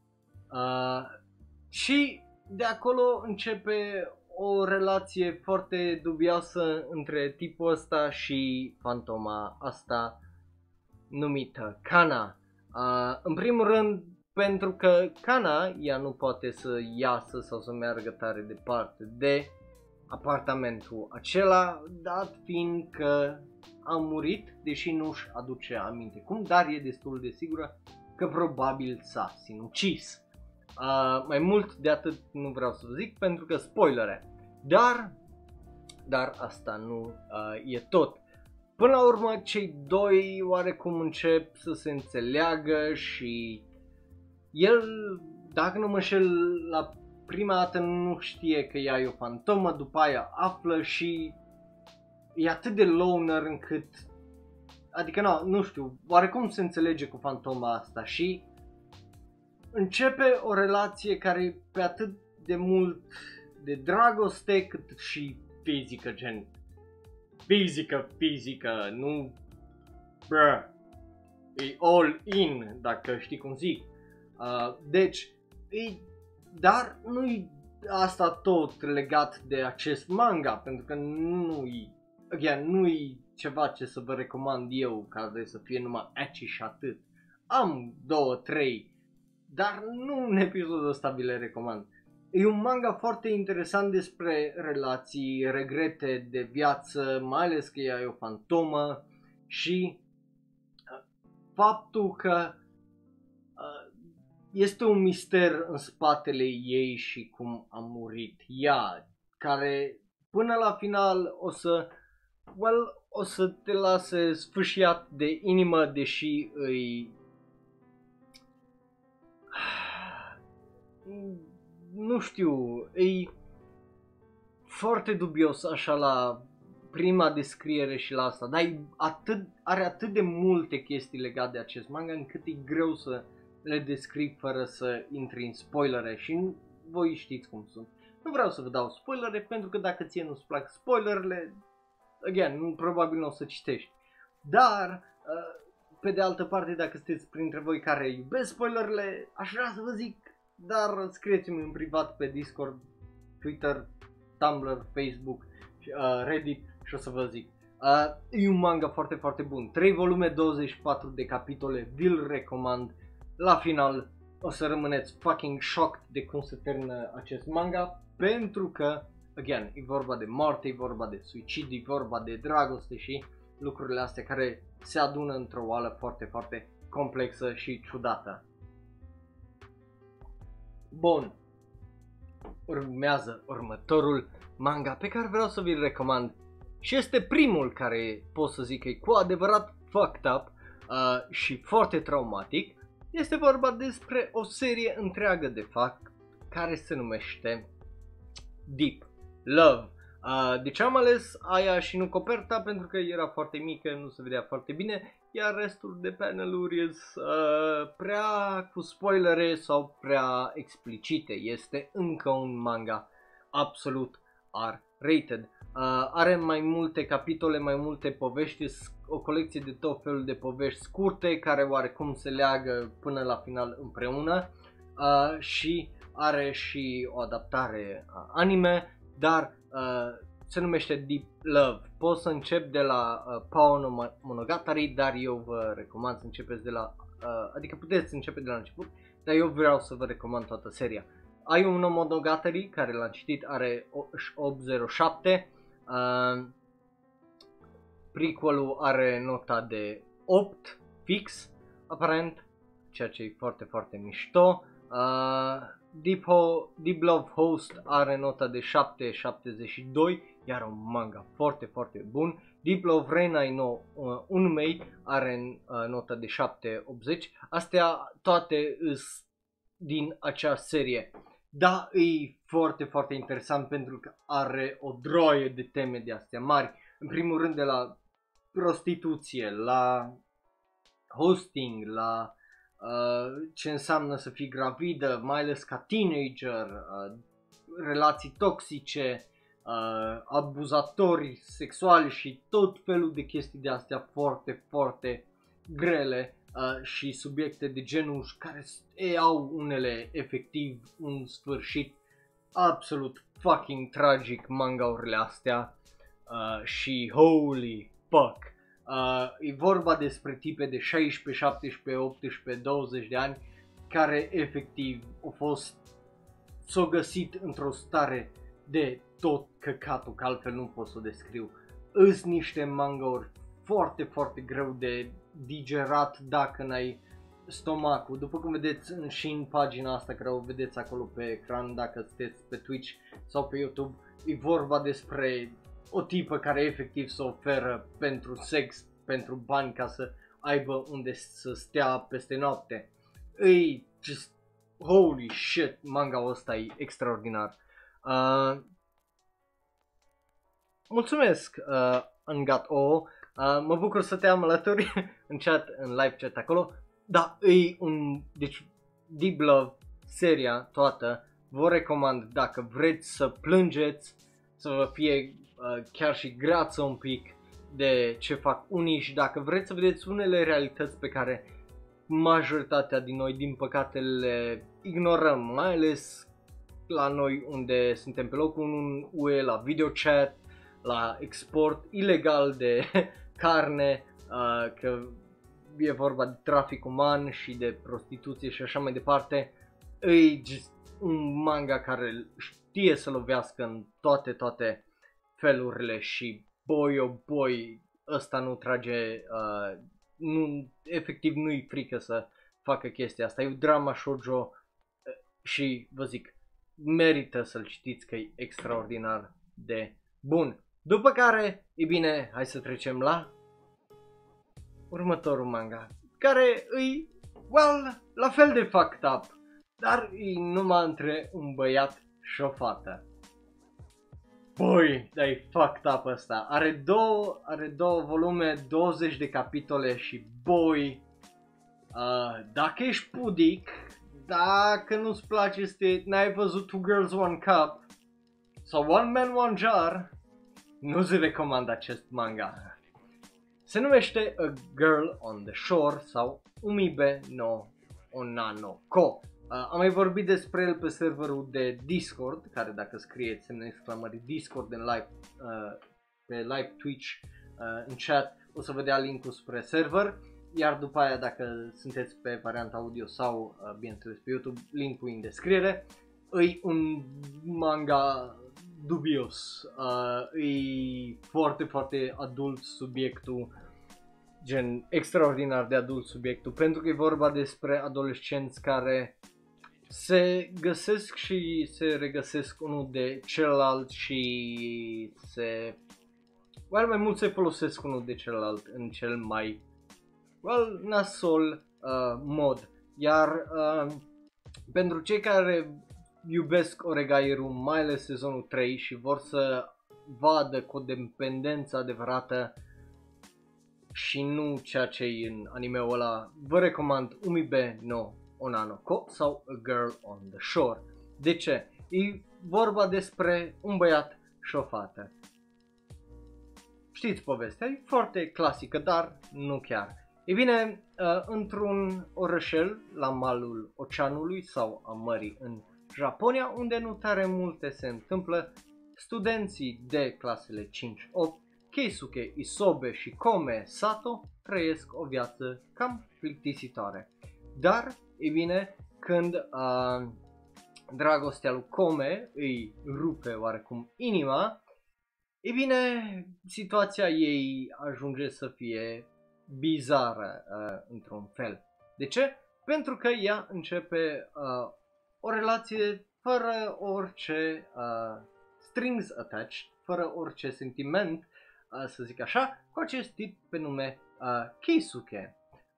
Și de acolo începe o relație foarte dubioasă între tipul ăsta și fantoma asta numită Kana. În primul rând pentru că Kana, ea nu poate să iasă sau să meargă tare departe de apartamentul acela, dat fiind că a murit, deși nu-și aduce aminte cum, dar e destul de sigură că probabil s-a sinucis. Mai mult de atât nu vreau să vă zic pentru că spoilere, dar asta nu e tot. Până la urmă cei doi oarecum încep să se înțeleagă și el, dacă nu mă înșel, la prima dată nu știe că ea e o fantomă, după aia află și e atât de loner încât, adică nu știu, oarecum se înțelege cu fantoma asta și începe o relație care e pe atât de mult de dragoste cât și fizică, gen fizică, nu e all in, dacă știi cum zic. Deci, dar nu-i asta tot legat de acest manga, pentru că nu-i ceva ce să vă recomand eu ca de să fie numai ecchi și atât. Am 2-3, dar nu în episodul ăsta vi le recomand. E un manga foarte interesant despre relații, regrete de viață, mai ales că ea e o fantomă și faptul că este un mister în spatele ei și cum a murit ea, care până la final o să te lase sfâșiat de inimă, deși îi nu știu, e foarte dubios așa la prima descriere și la asta, dar are atât de multe chestii legate de acest manga încât e greu să le descriu fără să intri în spoilere și voi știți cum sunt. Nu vreau să vă dau spoilere pentru că dacă ție nu-ți plac spoilerele, probabil nu o să citești. Dar, pe de altă parte, dacă sunteți printre voi care iubesc spoilerele, aș vrea să vă zic, dar scrieți-mi în privat pe Discord, Twitter, Tumblr, Facebook, Reddit și o să vă zic. E un manga foarte, foarte bun. 3 volume, 24 de capitole, vi-l recomand. La final o să rămâneți fucking shocked de cum se termină acest manga, pentru că, e vorba de moarte, e vorba de suicid, e vorba de dragoste și lucrurile astea care se adună într-o oală foarte, foarte complexă și ciudată. Bun, urmează următorul manga pe care vreau să vi-l recomand și este primul care pot să zic că e cu adevărat fucked up și foarte traumatic. Este vorba despre o serie întreagă de fapt care se numește Deep Love. De ce am ales aia și nu coperta? Pentru că era foarte mică, nu se vedea foarte bine, iar restul de paneluri sunt prea cu spoilere sau prea explicite. Este încă un manga absolut rated. Are mai multe capitole, mai multe povești, o colecție de tot felul de povești scurte care oarecum se leagă până la final împreună și are și o adaptare anime, dar se numește Deep Love. Poți să încep de la Paono Monogatari, dar eu vă recomand să începeți de la, adică puteți începe de la început, dar eu vreau să vă recomand toată seria. Ai un Monogatari care l-am citit, are 807, prequelul are nota de 8 fix, aparent, ceea ce e foarte, foarte mișto. Deep Love Host are nota de 7,72, iar un manga foarte, foarte bun. Deep Love Renai no Unmei are nota de 7,80. Astea toate îs din acea serie. Da, e foarte, foarte interesant pentru că are o droaie de teme de astea mari. În primul rând de la prostituție, la hosting, la ce înseamnă să fii gravidă, mai ales ca teenager, relații toxice, abuzatori sexuali și tot felul de chestii de astea foarte, foarte grele și subiecte de genul care au unele efectiv un sfârșit absolut fucking tragic, manga-urile astea și holy fuck. E vorba despre tipe de 16, 17, 18, 20 de ani care efectiv s-au găsit într-o stare de tot căcatul, că altfel nu pot să o descriu. Îs niște manga-uri foarte, foarte greu de digerat dacă n-ai stomacul. După cum vedeți și în pagina asta care o vedeți acolo pe ecran dacă sunteți pe Twitch sau pe YouTube, e vorba despre o tipă care efectiv se oferă pentru sex, pentru bani, ca să aibă unde să stea peste noapte. Ei, just holy shit, manga-ul ăsta e extraordinar. Mulțumesc, Angat-O. Mă bucur să te am alături în chat, în live chat acolo. Da, e deci Deep Love, seria toată, vă recomand dacă vreți să plângeți, să vă fie chiar și grață un pic de ce fac unii și dacă vreți să vedeți unele realități pe care majoritatea din noi din păcate le ignorăm, mai ales la noi unde suntem pe locul 1 în UE, la video chat, la export ilegal de carne, că e vorba de trafic uman și de prostituție și așa mai departe. E just un manga care știe să lovească în toate felurile și boy oh boy, ăsta nu trage, efectiv nu-i frică să facă chestia asta. E o drama shoujo și vă zic, merită să-l citiți că e extraordinar de bun. După care, e bine, hai să trecem la următorul manga, care e, well, la fel de fucked up, dar e numai între un băiat și o fată. Băi, dar e fucked up ăsta. Are două volume, 20 de capitole și boi, dacă ești pudic, dacă nu-ți place, n-ai văzut Two Girls One Cup sau One Man One Jar, nu-ți recomand acest manga. Se numește A Girl on the Shore sau Umibe no Onano Ko. Am mai vorbit despre el pe serverul de Discord, care dacă scrieți semne exclamări Discord în live, pe live Twitch, în chat, o să vedea linkul spre server. Iar după aia, dacă sunteți pe varianta audio sau, bineînțeles, pe YouTube, linkul în descriere. E un manga dubios, e foarte, foarte adult subiectul, gen extraordinar de adult subiectul, pentru că e vorba despre adolescenți care se găsesc și se regăsesc unul de celălalt și mai mult se folosesc unul de celălalt în cel mai nasol mod. Iar pentru cei care iubesc Oregairu, mai ales sezonul 3 și vor să vadă codependența adevărată și nu ceea ce e în anime-ul ăla, vă recomand Umibe no Onano Ko sau A Girl on the Shore. De ce? E vorba despre un băiat și o fată. Știți povestea, e foarte clasică, dar nu chiar. E bine, într-un orășel la malul oceanului sau a mării în Japonia, unde nu tare multe se întâmplă, studenții de clasele 5-8, Keisuke, Isobe și Kome Sato trăiesc o viață cam plictisitoare. Dar, e bine, când dragostea lui Kome îi rupe oarecum inima, e bine, situația ei ajunge să fie bizară într-un fel. De ce? Pentru că ea începe o relație fără orice strings attached, fără orice sentiment, să zic așa, cu acest tip pe nume Keisuke,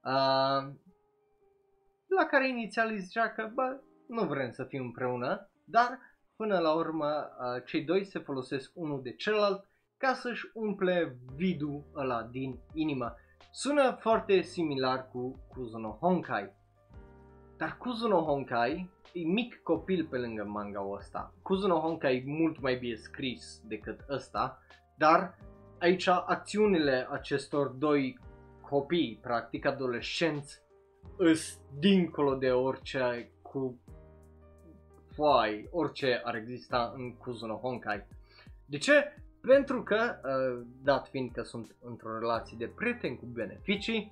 la care inițial îi zicea că nu vrem să fim împreună, dar până la urmă cei doi se folosesc unul de celălalt ca să-și umple vidul ăla din inimă. Sună foarte similar cu Kuzuno Honkai. Dar Kuzuno Honkai e mic copil pe lângă manga-ul ăsta. Kuzuno Honkai e mult mai bine scris decât ăsta, dar aici acțiunile acestor doi copii, practic adolescenți, îs dincolo de orice orice ar exista în Kuzuno Honkai. De ce? Pentru că, dat fiind că sunt într-o relație de prieten cu beneficii,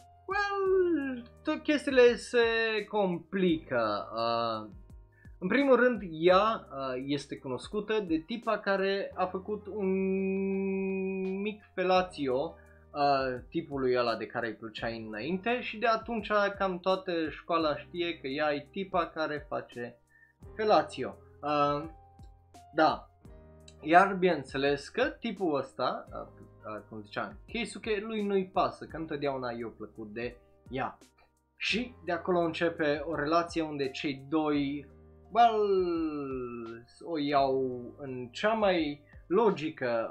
chestiile se complică. În primul rând, ea este cunoscută de tipa care a făcut un mic felatio tipului ăla de care îi plăcea înainte și de atunci cam toată școala știe că ea e tipa care face felatio. Da. Iar bineînțeles că tipul ăsta, cum ziceam, Keisuke, lui nu-i pasă, că întotdeauna i-a plăcut de ea. Și de acolo începe o relație unde cei doi, o iau în cea mai logică,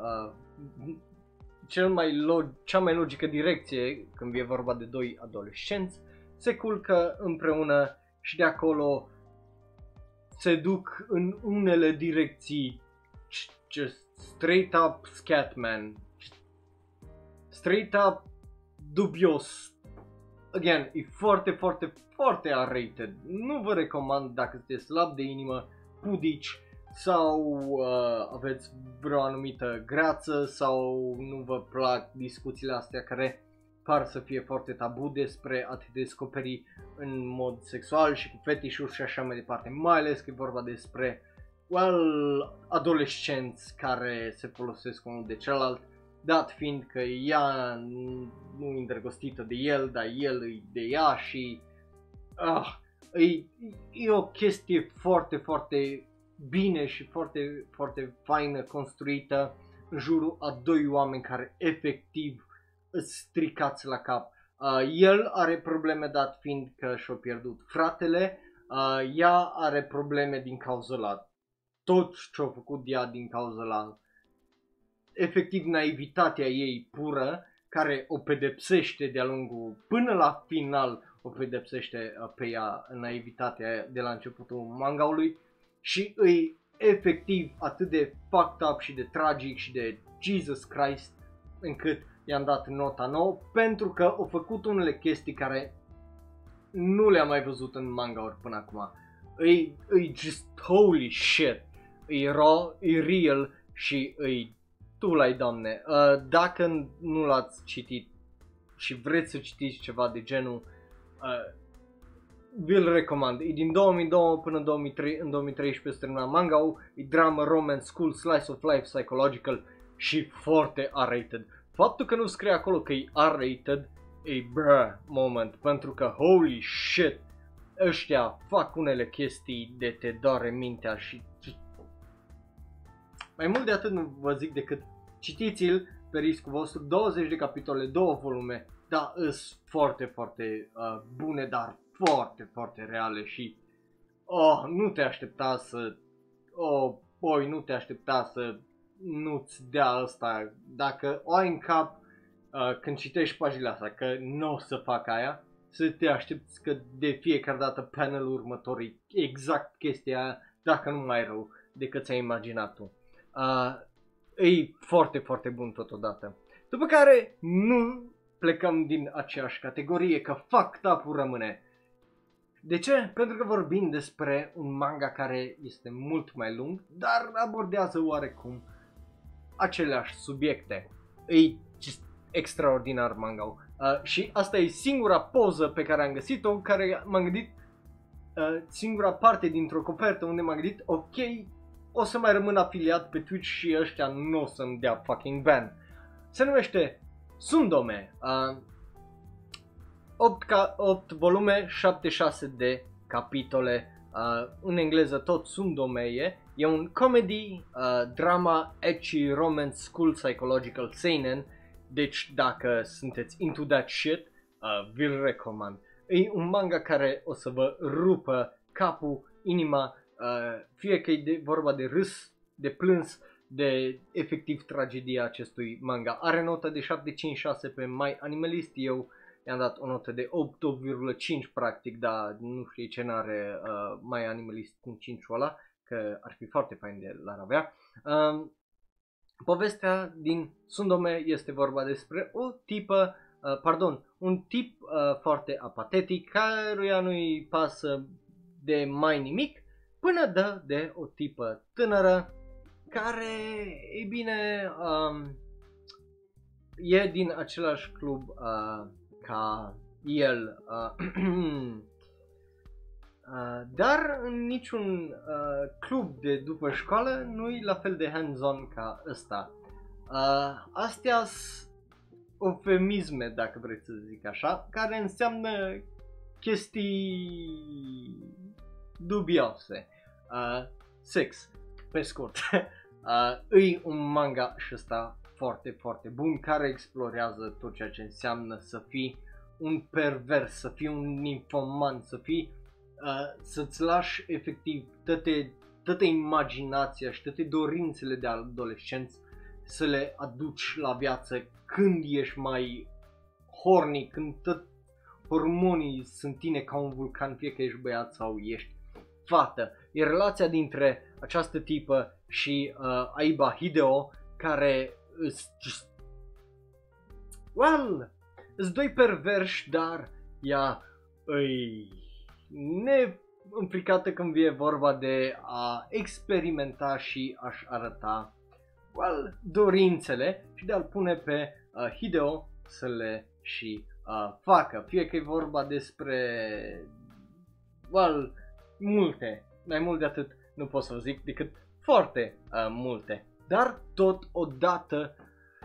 cea mai logică direcție când e vorba de doi adolescenți, se culcă împreună și de acolo se duc în unele direcții just straight up Scatman, straight up dubios. Again, e foarte, foarte, foarte R-rated. Nu vă recomand dacă sunteți slab de inimă, pudici sau aveți vreo anumită greață sau nu vă plac discuțiile astea care par să fie foarte tabu despre a te descoperi în mod sexual și cu fetișuri și așa mai departe. Mai ales că e vorba despre adolescenți care se folosesc unul de celălalt, dat fiind că ea nu e îndrăgostită de el, dar el e de ea și e o chestie foarte, foarte bine și foarte, foarte faină construită în jurul a doi oameni care efectiv îți stricați la cap. El are probleme dat fiind că și-a pierdut fratele, ea are probleme din cauza la tot ce-a făcut ea din cauza la efectiv naivitatea ei pură, care o pedepsește de-a lungul, până la final o pedepsește pe ea naivitatea de la începutul mangaului și îi efectiv atât de fucked up și de tragic și de Jesus Christ încât i-am dat nota 9 pentru că au făcut unele chestii care nu le-am mai văzut în manga-uri până acum. E just holy shit. E raw, e real și e tu la-i doamne. Dacă nu l-ați citit și vreți să citiți ceva de genul, vi-l recomand. E din 2002 până în 2013 se termina manga-ul. E drama, romance, school, slice of life, psychological și foarte R-rated. Faptul că nu scrie acolo că e R-rated e moment, pentru că holy shit, ăștia fac unele chestii de te doare mintea și mai mult de atât nu vă zic decât citiți-l pe riscul vostru, 20 de capitole, 2 volume, da, îs foarte, foarte bune, dar foarte, foarte reale și nu te aștepta să, nu te aștepta să nu-ți dea asta, dacă o ai în cap când citești paginile astea, că nu o să fac aia, să te aștepți că de fiecare dată panelul următor e exact chestia aia, dacă nu mai rău decât ți-ai imaginat tu. e foarte, foarte bun totodată. După care nu plecăm din aceeași categorie, că fucked up rămâne. De ce? Pentru că vorbim despre un manga care este mult mai lung, dar abordează oarecum aceleași subiecte. E extraordinar manga. Și asta e singura poză pe care am găsit-o, care m-am gândit, singura parte dintr-o copertă unde m-am gândit, ok, o să mai rămân afiliat pe Twitch și ăștia nu o să-mi dea fucking ban. Se numește Sundome. 8 volume, 76 de capitole, în engleză tot Sundome e un comedy, drama, ecchi, romance, school, psychological, seinen, deci dacă sunteți into that shit, vi-l recomand. E un manga care o să vă rupă capul, inima, fie că e vorba de râs, de plâns, de efectiv tragedia acestui manga. Are notă de 7.56 pe My Animalist, eu i-am dat o notă de 8,5 practic, dar nu știu ce n-are My Animalist cu 5-ul ăla, că ar fi foarte fain de l-ar avea. Povestea din Sundome este vorba despre un tip foarte apatetic, căruia nu-i pasă de mai nimic, până dă de o tipă tânără care, e bine, e din același club ca el, dar în niciun club de după școală nu e la fel de hands-on ca ăsta. Astea sunt eufemisme, dacă vreți să zic așa, care înseamnă chestii dubioase. Sex, pe scurt. E un manga și ăsta foarte, foarte bun, care explorează tot ceea ce înseamnă să fii un pervers, să fii un ninfoman, să fii, să-ți lași efectiv toată imaginația și toate dorințele de adolescenți să le aduci la viață când ești mai horny, când tot hormonii sunt tine ca un vulcan, fie că ești băiat sau ești fată. E relația dintre această tipă și Aiba Hideo, care îs doi perverși, dar ea îi neînfricată când e vorba de a experimenta și a-și arăta dorințele și de a-l pune pe Hideo să le și facă. Fie că e vorba despre multe, mai mult de atât nu pot să zic decât foarte multe. Dar totodată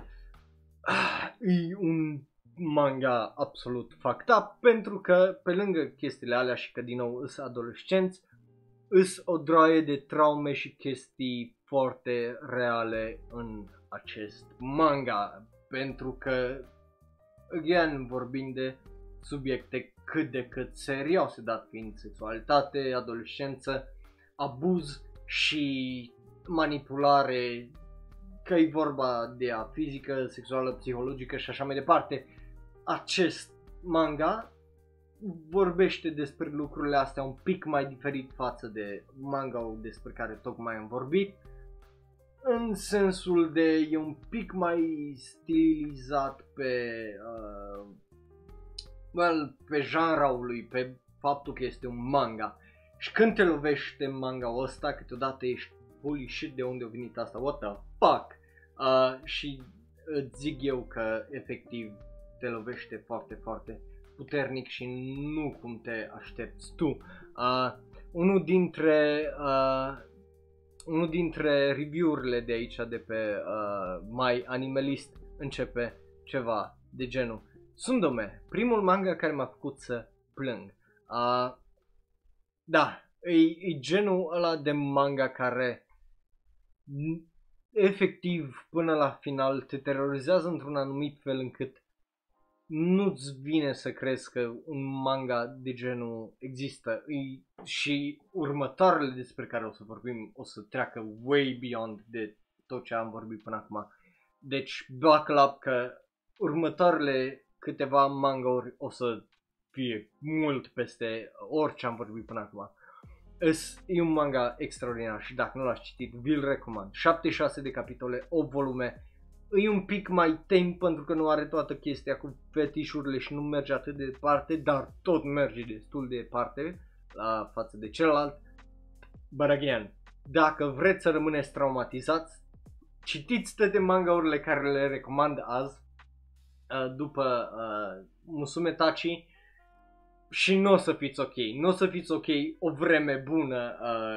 e un manga absolut fucked up, pentru că pe lângă chestiile alea și că din nou îs adolescenți, îs o droaie de traume și chestii foarte reale în acest manga, pentru că, again, vorbim de subiecte cât de cât serioase, dat fiind sexualitate, adolescență, abuz și manipulare, că e vorba de a fizică, sexuală, psihologică și așa mai departe. Acest manga vorbește despre lucrurile astea un pic mai diferit față de manga-ul despre care tocmai am vorbit, în sensul de e un pic mai stilizat pe pe genre-ul lui, pe faptul că este un manga. Și când te lovește manga-ul ăsta, câteodată ești holy shit, de unde a venit asta, what the fuck? Și îți zic eu că efectiv te lovește foarte, foarte puternic și nu cum te aștepți tu. Unul dintre review-urile de aici, de pe My Animalist, începe ceva de genul: Sundome, primul manga care m-a făcut să plâng. Da, e genul ăla de manga care efectiv până la final te terorizează într-un anumit fel încât nu-ți vine să crezi că un manga de genul există. Și următoarele despre care o să vorbim o să treacă way beyond de tot ce am vorbit până acum. Deci buckle up, că următoarele câteva manga-uri o să fie mult peste orice am vorbit până acum. E un manga extraordinar și dacă nu l-ați citit, vi-l recomand. 76 de capitole, 8 volume. E un pic mai tame pentru că nu are toată chestia cu fetișurile și nu merge atât de departe, dar tot merge destul de departe la față de celălalt. But again, dacă vreți să rămâneți traumatizați, citiți toate manga-urile care le recomand azi după Musume Tachi și nu o să fiți ok. Nu o să fiți ok o vreme bună,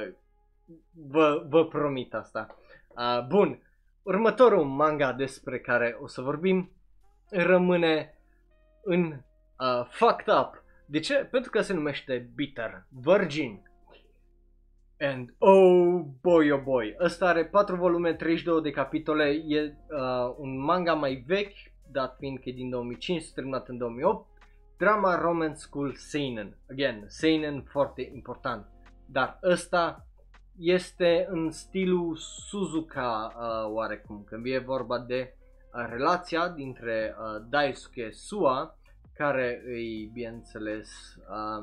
vă promit asta. Bun, următorul manga despre care o să vorbim rămâne în Fucked Up. De ce? Pentru că se numește Bitter Virgin. And oh boy, ăsta are 4 volume, 32 de capitole, e un manga mai vechi, dat fiind că e din 2005, terminat în 2008. Drama Romance School Seinen. Again, Seinen foarte important. Dar ăsta este în stilul Suzuka oarecum, când e vorba de relația dintre Daisuke Sua, care îi, bineînțeles,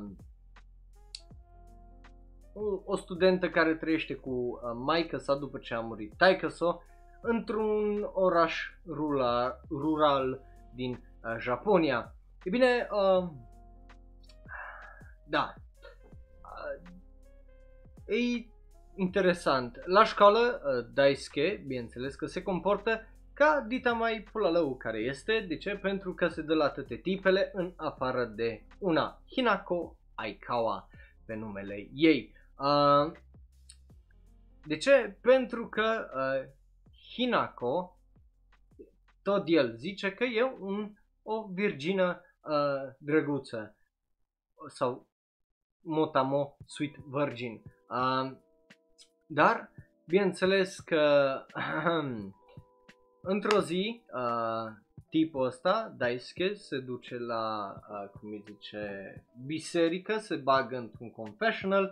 o studentă care trăiește cu maică-sa după ce a murit taică-sa într-un oraș rural din Japonia. E bine, da, e interesant. La școală, Daisuke, bineînțeles că se comportă ca dita mai pulalău care este. De ce? Pentru că se dă la toate tipele în afară de una, Hinako Aikawa, pe numele ei. De ce? Pentru că Hinako, tot el zice că e o virgină drăguță sau motamo sweet virgin. Dar, bineînțeles că într-o zi tipul ăsta, Daisuke, se duce la, cum îi zice, biserică, se bagă într-un confessional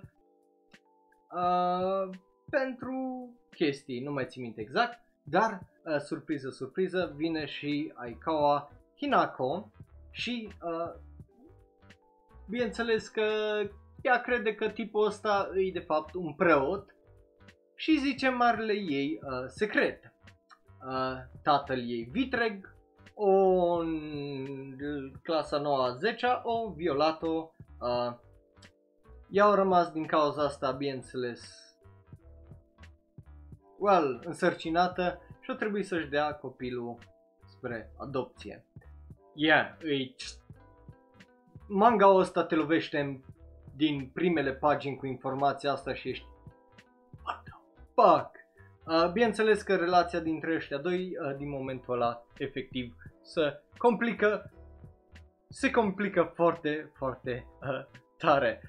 pentru chestii, nu mai țin minte exact, dar surpriză, vine și Aikawa Hinako și bineînțeles că ea crede că tipul ăsta e de fapt un preot și zice marele ei secret. Tatăl ei vitreg, în clasa 9-a-10-a, o violat-o, i-au rămas din cauza asta, bineînțeles, însărcinată și o trebuie să-și dea copilul spre adopție. Manga-ul ăsta te lovește din primele pagini cu informația asta și ești what the fuck? Bineînțeles că relația dintre ăștia doi din momentul ăla efectiv se complică foarte, foarte tare.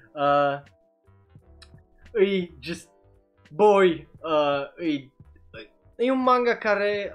E un manga care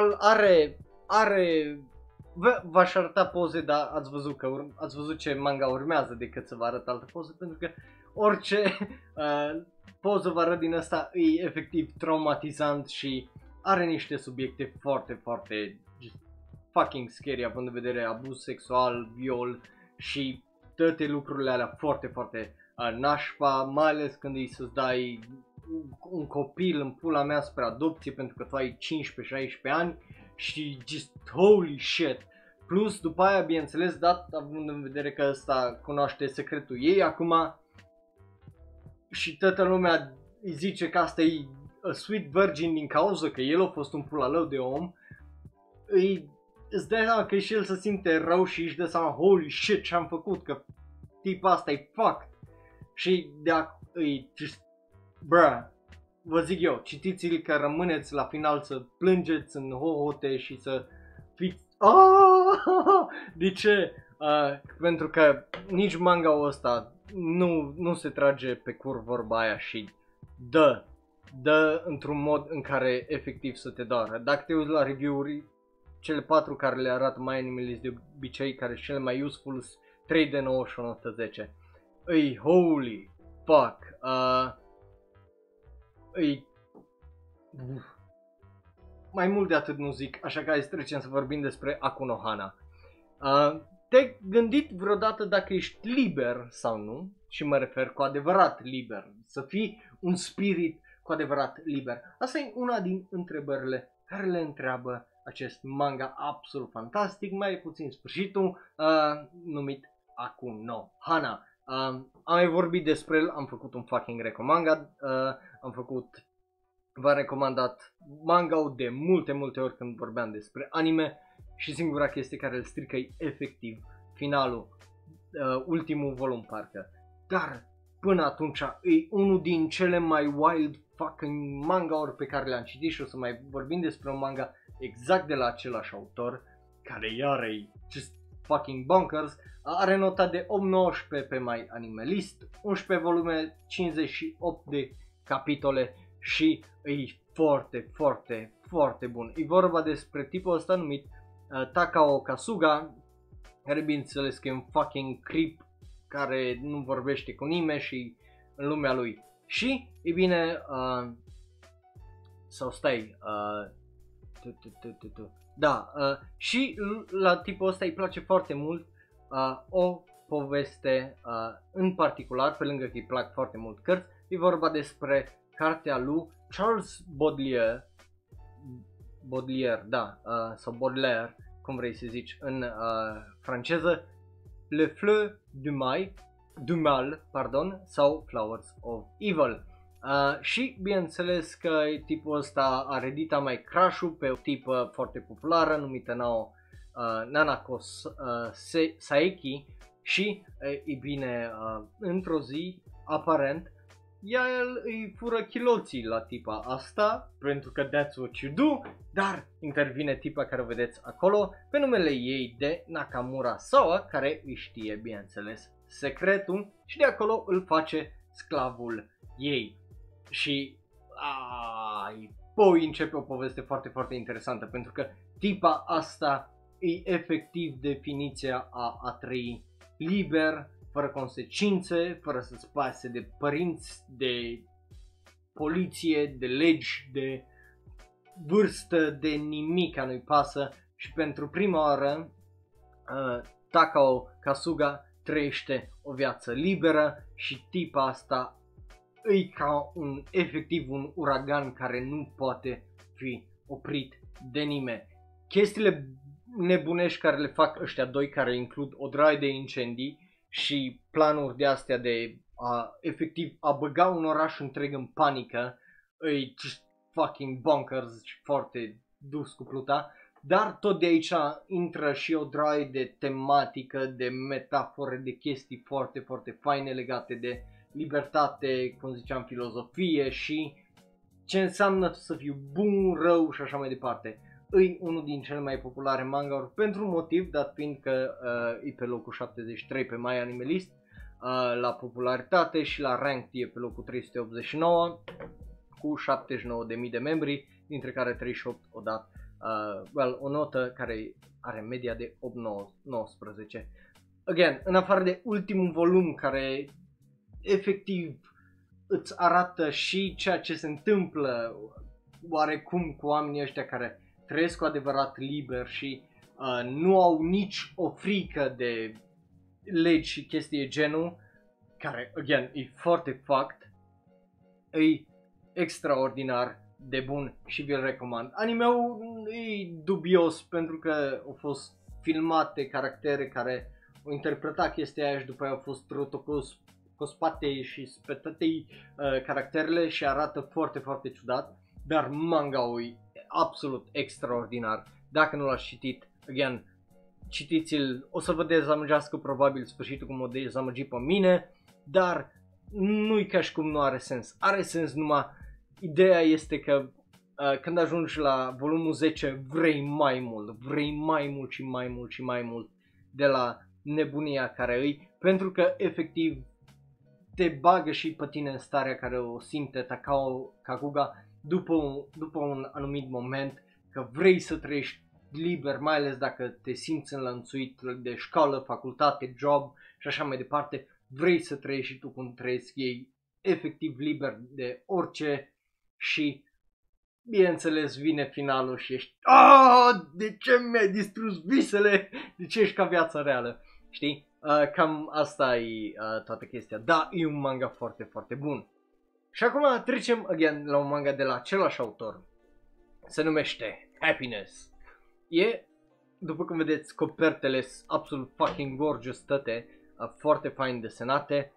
are v-aș arăta poze, dar ați văzut ce manga urmează decât să vă arăt altă poză, pentru că orice poză vă arăt din asta e efectiv traumatizant și are niște subiecte foarte, foarte fucking scary, având în vedere abuz sexual, viol și toate lucrurile alea foarte, foarte nașpa, mai ales când îi să-ți dai un copil în pula mea spre adopție pentru că tu ai 15-16 ani și just holy shit. Plus după aia, bineînțeles, dat având în vedere că ăsta cunoaște secretul ei acum și toată lumea îi zice că asta e a sweet virgin din cauza că el a fost un pulalău de om, îți dai seama că și el se simte rău și își dă seama holy shit ce-am făcut, că tipul asta e fucked. Și vă zic eu, citiți-l că rămâneți la final să plângeți în hohote și să fiți de ce? Pentru că nici manga-ul ăsta nu se trage pe cur vorba aia și dă într-un mod în care efectiv să te doară. Dacă te uiți la review-uri, cele 4 care le arată My Anime List de obicei, care sunt cele mai useful, 3 de 9 și 1 de 10. Îi holy fuck. Mai mult de atât nu zic, așa că hai să trecem să vorbim despre Aku no Hana. Te-ai gândit vreodată dacă ești liber sau nu și mă refer cu adevărat liber, să fii un spirit cu adevărat liber. Asta e una din întrebările care le întreabă acest manga absolut fantastic, mai puțin sfârșitul, numit Aku no Hana. Am mai vorbit despre el, am făcut un fucking recomanda, v-am recomandat manga-ul de multe ori când vorbeam despre anime și singura chestie care îl strică e efectiv finalul, ultimul volum parcă. Dar până atunci e unul din cele mai wild fucking manga-uri pe care le-am citit și o să mai vorbim despre un manga exact de la același autor, care iar e just fucking bonkers. Are nota de 8-19 pe My Anime List, 11 volume, 58 de capitole și e foarte bun. E vorba despre tipul ăsta numit Takao Kasuga, care bineînțeles că e un fucking creep care nu vorbește cu nimeni și în lumea lui. Și, e bine, sau stai, da, și la tipul ăsta îi place foarte mult o poveste în particular, pe lângă că îi plac foarte mult cărți, e vorba despre cartea lui Charles Baudelaire, da, sau Baudelaire, cum vrei să zici în franceză, Le Fleur du Mal, sau Flowers of Evil. Și bineînțeles că tipul ăsta a redita mai crush-ul pe o tipă foarte populară numită Nanako Saeki și, e bine, într-o zi, aparent, el îi fură chiloții la tipa asta, pentru că that's what you do, dar intervine tipa care o vedeți acolo, pe numele ei de Nakamura Sawa, care îi știe, bineînțeles, secretul și de acolo îl face sclavul ei. Și apoi începe o poveste foarte interesantă, pentru că tipa asta e efectiv definiția a trăi liber, fără consecințe, fără să-ți pase de părinți, de poliție, de legi, de vârstă, de nimic nu-i pasă. Și pentru prima oară Takao Kasuga trăiește o viață liberă și tipa asta e ca efectiv un uragan care nu poate fi oprit de nimeni. Chestiile nebunești care le fac ăștia doi, care includ o draie de incendii și planuri de astea de efectiv a băga un oraș întreg în panică, e just fucking bonkers și foarte dus cu pluta. Dar tot de aici intră și o draie de tematică, de metafore, de chestii foarte faine legate de libertate, cum ziceam, filozofie și ce înseamnă să fiu bun, rău și așa mai departe. E unul din cele mai populare manga-uri pentru un motiv, dat fiind că e pe locul 73 pe My Anime List la popularitate și la ranked e pe locul 389 cu 79.000 de membri, dintre care 38 o dat o notă care are media de 8-19. Again, în afară de ultimul volum care efectiv îți arată și ceea ce se întâmplă oarecum cu oamenii ăștia care trăiesc cu adevărat liber și nu au nici o frică de legi și chestii genul, care, again, e foarte fucked, e extraordinar de bun și vi-l recomand. Anime-ul e dubios pentru că au fost filmate caractere care au interpretat chestia aia și după aia au fost cu spate și spetate caracterele și arată foarte ciudat, dar manga-ul e absolut extraordinar. Dacă nu l-ați citit, again, citiți-l, o să vă dezamăgească probabil sfârșitul cum o dezamăgi pe mine, dar nu-i ca și cum nu are sens. Are sens, numai ideea este că când ajungi la volumul 10 vrei mai mult de la nebunia care îi, pentru că efectiv te bagă și pe tine în starea care o simte Takao Kasuga după un anumit moment, că vrei să trăiești liber, mai ales dacă te simți înlănțuit de școală, facultate, job și așa mai departe, vrei să trăiești și tu cum trăiesc ei, efectiv liber de orice. Și bineînțeles vine finalul și ești de ce mi-ai distrus visele, de ce ești ca viața reală, știi? Cam asta e toată chestia. Da, e un manga foarte, foarte bun. Și acum trecem again la un manga de la același autor. Se numește Happiness. E, după cum vedeți, copertele sunt absolut fucking gorgeous toate, foarte fain desenate.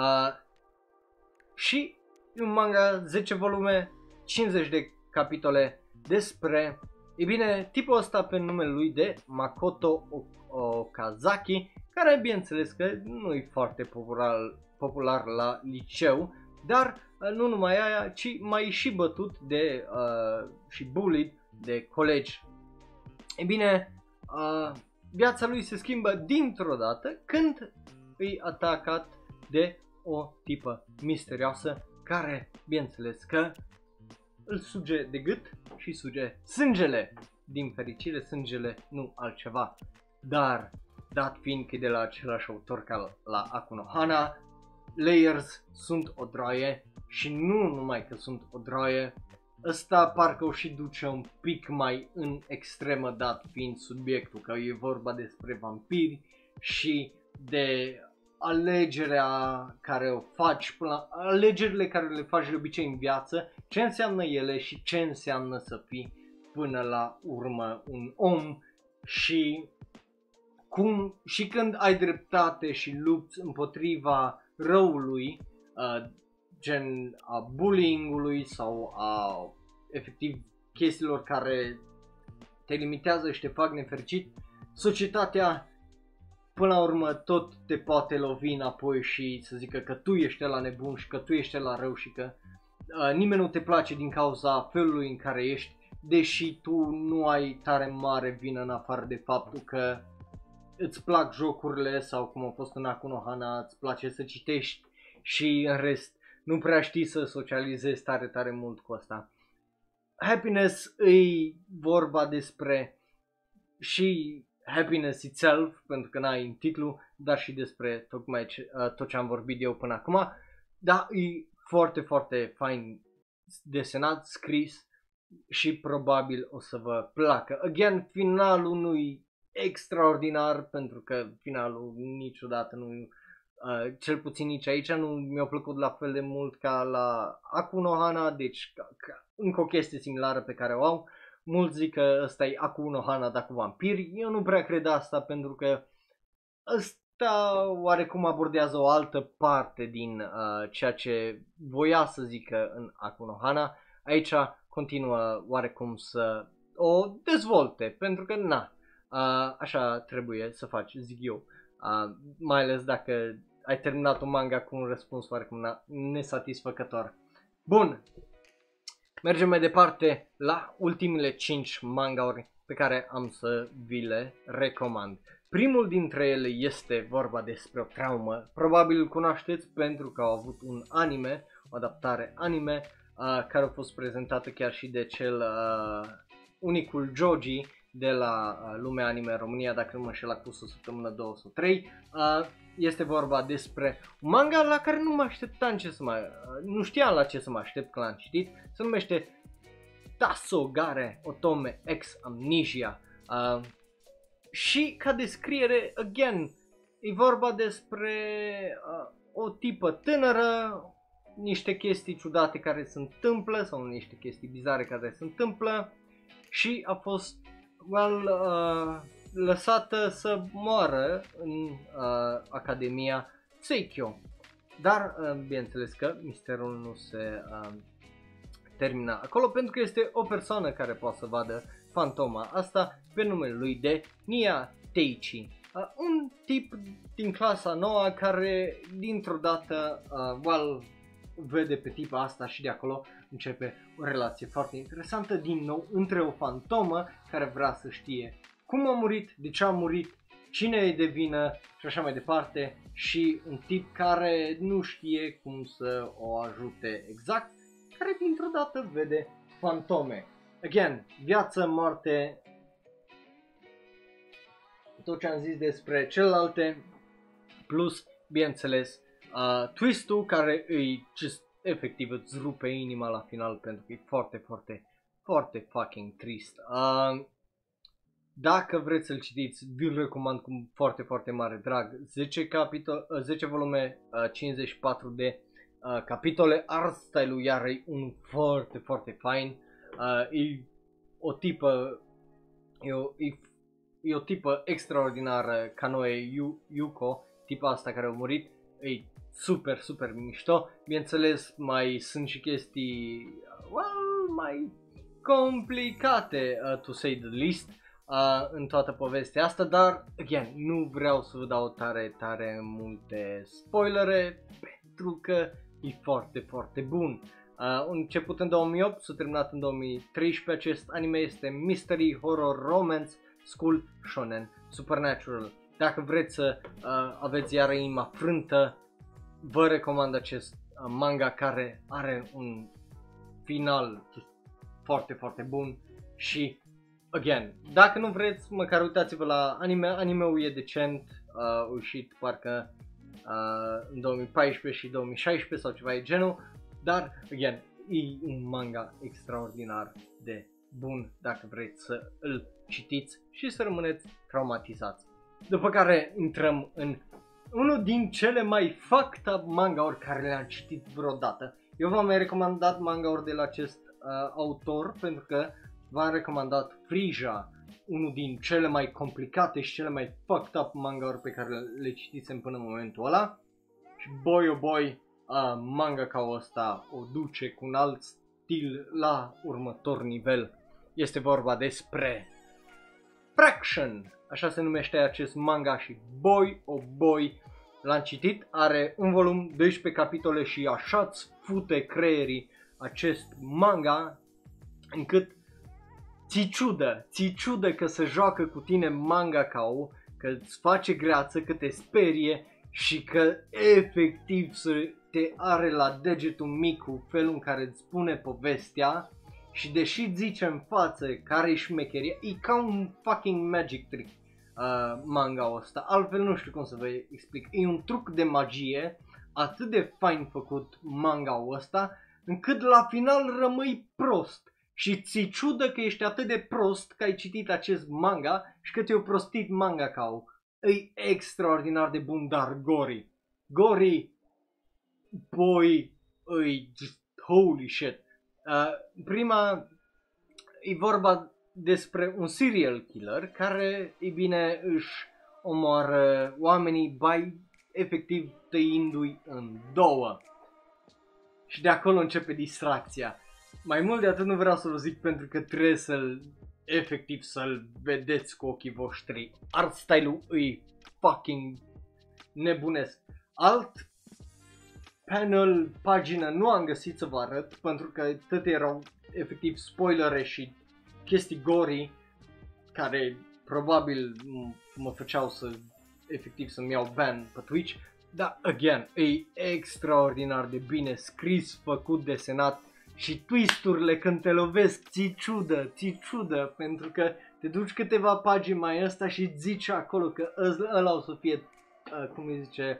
Și e un manga 10 volume, 50 de capitole despre, e bine, tipul ăsta pe numele lui de Makoto Okazaki, care bineînțeles că nu e foarte popular la liceu, dar nu numai aia, ci mai e și bătut de și bullied de colegi. E bine, viața lui se schimbă dintr-o dată când îi atacat de o tipă misterioasă care, bineînțeles că îl suge de gât și suge sângele. Din fericire, sângele, nu altceva. Dar, dat fiind că e de la același autor ca la Aku no Hana, Layers sunt o droaie și nu numai că sunt o droaie, ăsta parcă o și duce un pic mai în extremă, dat fiind subiectul, că e vorba despre vampiri și de alegerea care o faci, alegerile care le faci de obicei în viață, ce înseamnă ele și ce înseamnă să fii până la urmă un om și cum și când ai dreptate și lupți împotriva răului, gen a bullying-ului sau a efectiv chestiilor care te limitează și te fac nefericit, societatea până la urmă tot te poate lovi înapoi și să zică că tu ești la nebun și că tu ești la rău și că nimeni nu te place din cauza felului în care ești, deși tu nu ai tare mare vină în afară de faptul că îți plac jocurile sau cum a fost în Aku no Hana, îți place să citești și în rest nu prea știi să socializezi tare, tare mult cu asta. Happiness e vorba despre și happiness itself, pentru că n-ai în titlu, dar și despre tocmai tot ce am vorbit eu până acum. Dar e foarte, foarte fain desenat, scris și probabil o să vă placă. Again, finalul nu-i extraordinar, pentru că finalul niciodată nu, cel puțin nici aici nu mi-a plăcut la fel de mult ca la Aku no Hana, deci încă o chestie similară pe care o au. Mulți zic că ăsta e Aku no Hana, dar cu vampiri. Eu nu prea cred asta, pentru că ăsta oarecum abordează o altă parte din ceea ce voia să zică în Aku no Hana. Aici continuă oarecum să o dezvolte, pentru că așa trebuie să faci, zic eu. Mai ales dacă ai terminat un manga cu un răspuns oarecum nesatisfăcător. Bun, mergem mai departe la ultimele 5 mangauri pe care am să vi le recomand. Primul dintre ele este vorba despre o traumă. Probabil îl cunoașteți pentru că au avut un anime, o adaptare anime, care a fost prezentată chiar și de cel unicul Joji de la Lumea Anime România, dacă nu mă înșel, acum o săptămână, 2 sau 3. Este vorba despre un manga la care nu mă așteptam nu știam la ce să mă aștept când l-am citit. Se numește Tasogare Otome X Amnesia. Și ca descriere, again, e vorba despre o tipă tânără, niște chestii ciudate care se întâmplă sau niște chestii bizare care se întâmplă și a fost lăsată să moară în Academia Seikyo. Dar bineînțeles că misterul nu se termina acolo, pentru că este o persoană care poate să vadă fantoma asta pe numele lui de Nia Teichi. Un tip din clasa nouă care dintr-o dată vede pe tipa asta și de acolo începe o relație foarte interesantă din nou între o fantomă care vrea să știe cum a murit, de ce a murit, cine e de vină și așa mai departe, și un tip care nu știe cum să o ajute exact, care dintr-o dată vede fantome. Again, viață, moarte, tot ce am zis despre celelalte, plus, bineînțeles, twist-ul care îi efectiv îți rupe inima la final, pentru că e foarte, foarte, foarte fucking trist. Dacă vreți să-l citiți, vi-l recomand cu foarte, foarte mare drag. 10 volume, 54 de capitole, art style-ul iar e un foarte, foarte fain. E o tipă, e o tipă extraordinară, Kanoe Yuko, tipa asta care a murit, e super, super mișto. Bineînțeles, mai sunt și chestii, mai complicate, to say the least, în toată povestea asta, dar, again, nu vreau să vă dau tare multe spoilere, pentru că e foarte, foarte bun. Început în 2008, s-a terminat în 2013, acest anime este Mystery, Horror, Romance, School, Shonen, Supernatural. Dacă vreți să aveți iar inima frântă, vă recomand acest manga care are un final foarte, foarte bun și, again, dacă nu vreți, măcar uitați-vă la anime, anime-ul e decent, ieșit parcă în 2014 și 2016 sau ceva de genul, dar, again, e un manga extraordinar de bun dacă vreți să îl citiți și să rămâneți traumatizați. După care intrăm în unul din cele mai fucked up manga-uri care le-am citit vreodată. Eu v-am mai recomandat manga-uri de la acest autor pentru că v-am recomandat Frisia, unul din cele mai complicate și cele mai fucked up manga-uri pe care le citisem până în momentul ăla. Și boy oh boy, manga-ul ăsta o duce cu un alt stil la următor nivel. Este vorba despre Fraction, așa se numește acest manga și boy oh boy, l-am citit, are un volum, 12 capitole și așa-ți fute creierii acest manga încât ți ciudă că se joacă cu tine mangaka-ul, că îți face greață, că te sperie și că efectiv te are la degetul mic cu felul în care îți spune povestea și deși zice în față care-i șmecheria, e ca un fucking magic trick manga-ul ăsta, altfel nu știu cum să vă explic, e un truc de magie atât de fain făcut manga-ul ăsta încât la final rămâi prost. Și ți ciudă că ești atât de prost că ai citit acest manga și că te-a prostit mangaka-ul. E extraordinar de bun, dar Gori, boy, just holy shit. Prima, e vorba despre un serial killer care, e bine, își omoară oamenii efectiv tăindu-i în două. Și de acolo începe distracția. Mai mult de atât nu vreau să vă zic pentru că trebuie efectiv să-l vedeți cu ochii voștri. Art style-ul e fucking nebunesc. Alt panel, pagină nu am găsit să vă arăt pentru că toate erau efectiv spoilere și chestii gory care probabil mă făceau să-mi iau ban pe Twitch. Dar, again, e extraordinar de bine scris, făcut, desenat și twisturile când te lovesc ți ciudă, pentru că te duci câteva pagini mai ăsta și zici acolo că ăla o să fie, cum îi zice,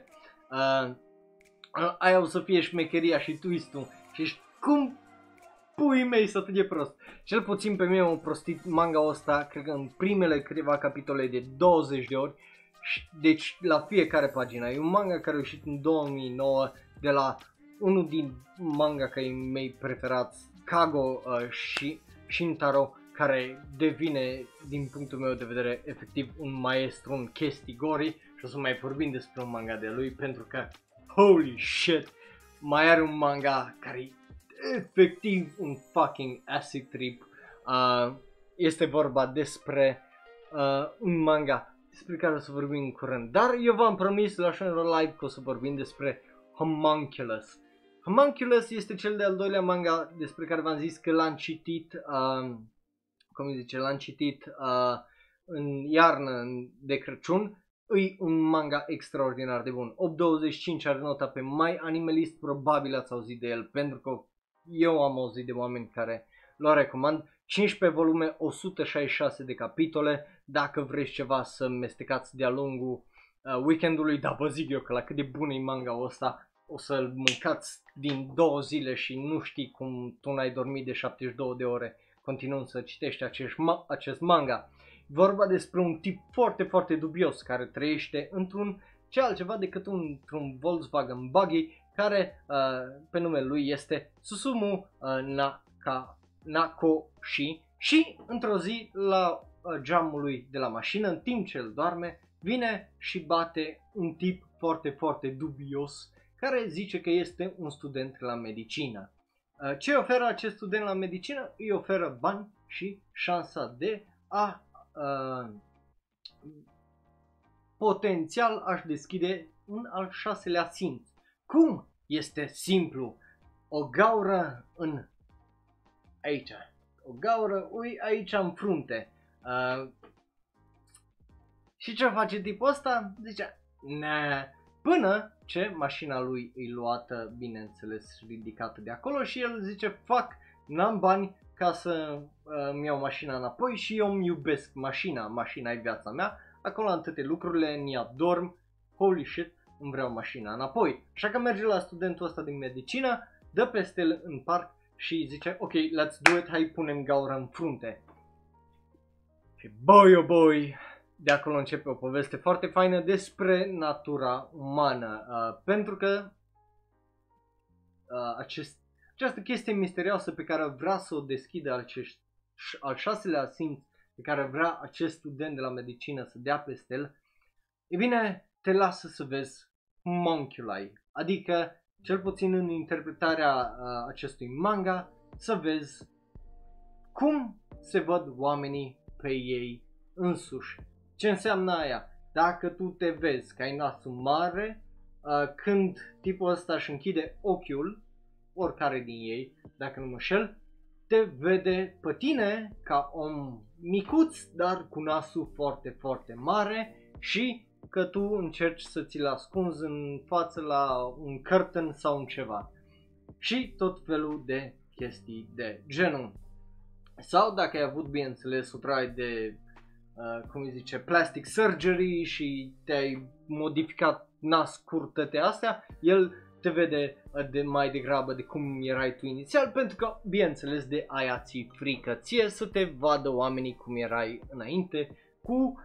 aia o să fie șmecheria și twistul și ești, cum pui mei să atât de prost. Cel puțin pe mine m-a prostit manga-ul ăsta, cred că în primele câteva capitole de 20 de ori. Deci la fiecare pagină. E un manga care a ieșit în 2009 de la unul din mangaka-i mei preferați, Kago și Shintaro, care devine, din punctul meu de vedere, efectiv un maestru în chestii gori și o să mai vorbim despre un manga de lui pentru că, holy shit, mai are un manga care e efectiv un fucking acid trip. Este vorba despre un manga despre care o să vorbim în curând. Dar eu v-am promis la Shonero Live că o să vorbim despre Homunculus. Homunculus este cel de-al doilea manga despre care v-am zis că l-am citit, l-am citit în iarnă de Crăciun. E un manga extraordinar de bun. 8.25 are nota pe My Animalist, probabil ați auzit de el pentru că eu am auzit de oameni care l-o recomand. 15 volume, 166 de capitole. Dacă vreți ceva să mestecați de-a lungul weekendului, dar vă zic eu că la cât de bun e manga-ul ăsta, o să-l mâncați din 2 zile și nu știi cum tu n-ai dormit de 72 de ore continuând să citești acest manga. Vorba despre un tip foarte, foarte dubios care trăiește într-un ce altceva decât într-un Volkswagen Buggy care pe numele lui este Susumu Nakoshi și într-o zi la geamul lui de la mașină, în timp ce el doarme, vine și bate un tip foarte, foarte dubios care zice că este un student la medicină. Ce oferă acest student la medicină? Îi oferă bani și șansa de a potențial aș deschide un al 6-lea simț. Cum? Este simplu. O gaură în aici. O gaură, aici în frunte. Și ce face tipul ăsta? Zice, până ce mașina lui e luată, bineînțeles, ridicată de acolo și el zice, n-am bani ca să îmi iau mașina înapoi și eu îmi iubesc mașina e viața mea, acolo am toate lucrurile, în ea dorm, holy shit, îmi vreau mașina înapoi. Așa că merge la studentul ăsta din medicină, dă peste el în parc și zice, ok, let's do it, hai punem gaură în frunte. Și boy, oh boy, de acolo începe o poveste foarte faină despre natura umană, pentru că această chestie misterioasă pe care vrea să o deschidă al 6-lea simț, pe care vrea acest student de la medicină să dea peste el, e bine, te lasă să vezi homunculi, adică, cel puțin în interpretarea acestui manga, să vezi cum se văd oamenii pe ei însuși. Ce înseamnă aia? Dacă tu te vezi că ai nasul mare, când tipul ăsta își închide ochiul, oricare din ei, dacă nu mă înșel, te vede pe tine ca om micuț, dar cu nasul foarte, foarte mare și că tu încerci să ți-l ascunzi în față la un curtain sau un ceva. Și tot felul de chestii de genul. Sau dacă ai avut, bineînțeles, o traie de, plastic surgery și te-ai modificat nas curtete astea, el te vede mai degrabă de cum erai tu inițial, pentru că, bineînțeles, de aia ți frică ție să te vadă oamenii cum erai înainte, cu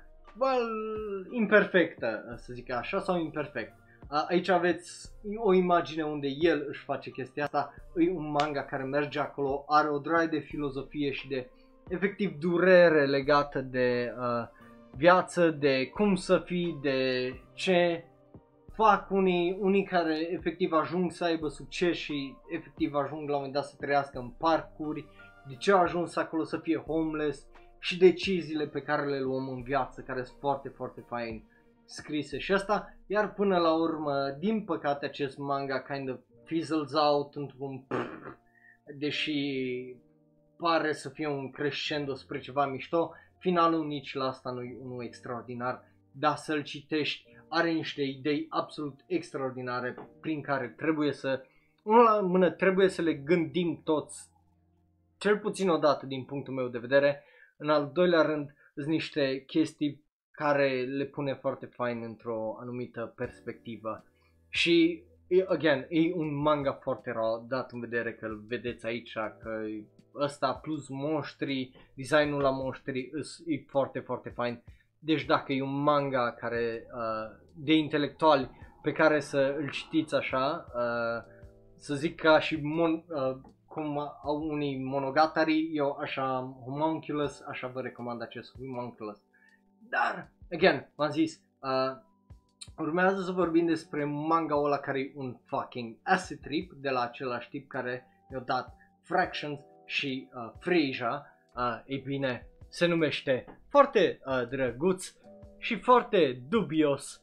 imperfectă, să zic așa, sau imperfect. Aici aveți o imagine unde el își face chestia asta, e un manga care merge acolo, are o draie de filozofie și de efectiv durere legată de viață, de cum să fii, de ce fac unii care efectiv ajung să aibă succes și efectiv ajung la un moment dat să trăiască în parcuri, de ce au ajuns acolo să fie homeless și deciziile pe care le luăm în viață, care sunt foarte, foarte fain scrise și asta, iar până la urmă, din păcate, acest manga kind of fizzles out într-un deși pare să fie un crescendo spre ceva mișto, finalul nici la asta nu e unul extraordinar, dar să-l citești, are niște idei absolut extraordinare prin care trebuie să, unul la mână, trebuie să le gândim toți, cel puțin o dată din punctul meu de vedere, în al doilea rând sunt niște chestii care le pune foarte fain într-o anumită perspectivă și, again, e un manga foarte raw, dat în vedere că îl vedeți aici, că ăsta plus monștri, designul la monștri e foarte, foarte fain. Deci dacă e un manga care, de intelectuali pe care să îl citiți așa, să zic ca și cum au unii monogatari, eu așa am Homunculus, așa vă recomand acest Homunculus. Dar, again, v-am zis, urmează să vorbim despre manga-ul ăla care e un fucking acid trip de la același tip care i-a dat Fractions și Frasier. Ei bine, se numește foarte drăguț și foarte dubios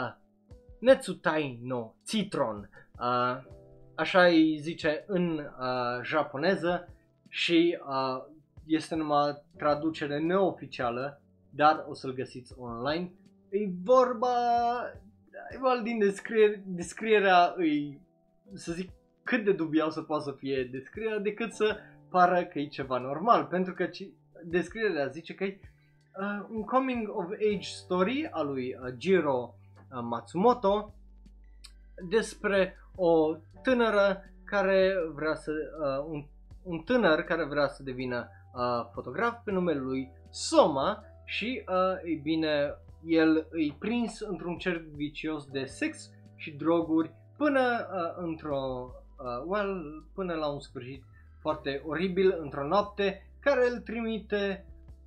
Netsutai no Citron. Așa îi zice în japoneză și este numai traducere neoficială, dar o să-l găsiți online. E vorba din descrierea, să zic cât de dubioasă poate să fie descrierea decât să pară că e ceva normal, pentru că descrierea zice că e un coming of age story al lui Jiro Matsumoto despre o tânără care vrea să un tânăr care vrea să devină fotograf pe numele lui Soma și, ei bine, el îi prins într-un cerc vicios de sex și droguri până până la un sfârșit foarte oribil într-o noapte care îl trimite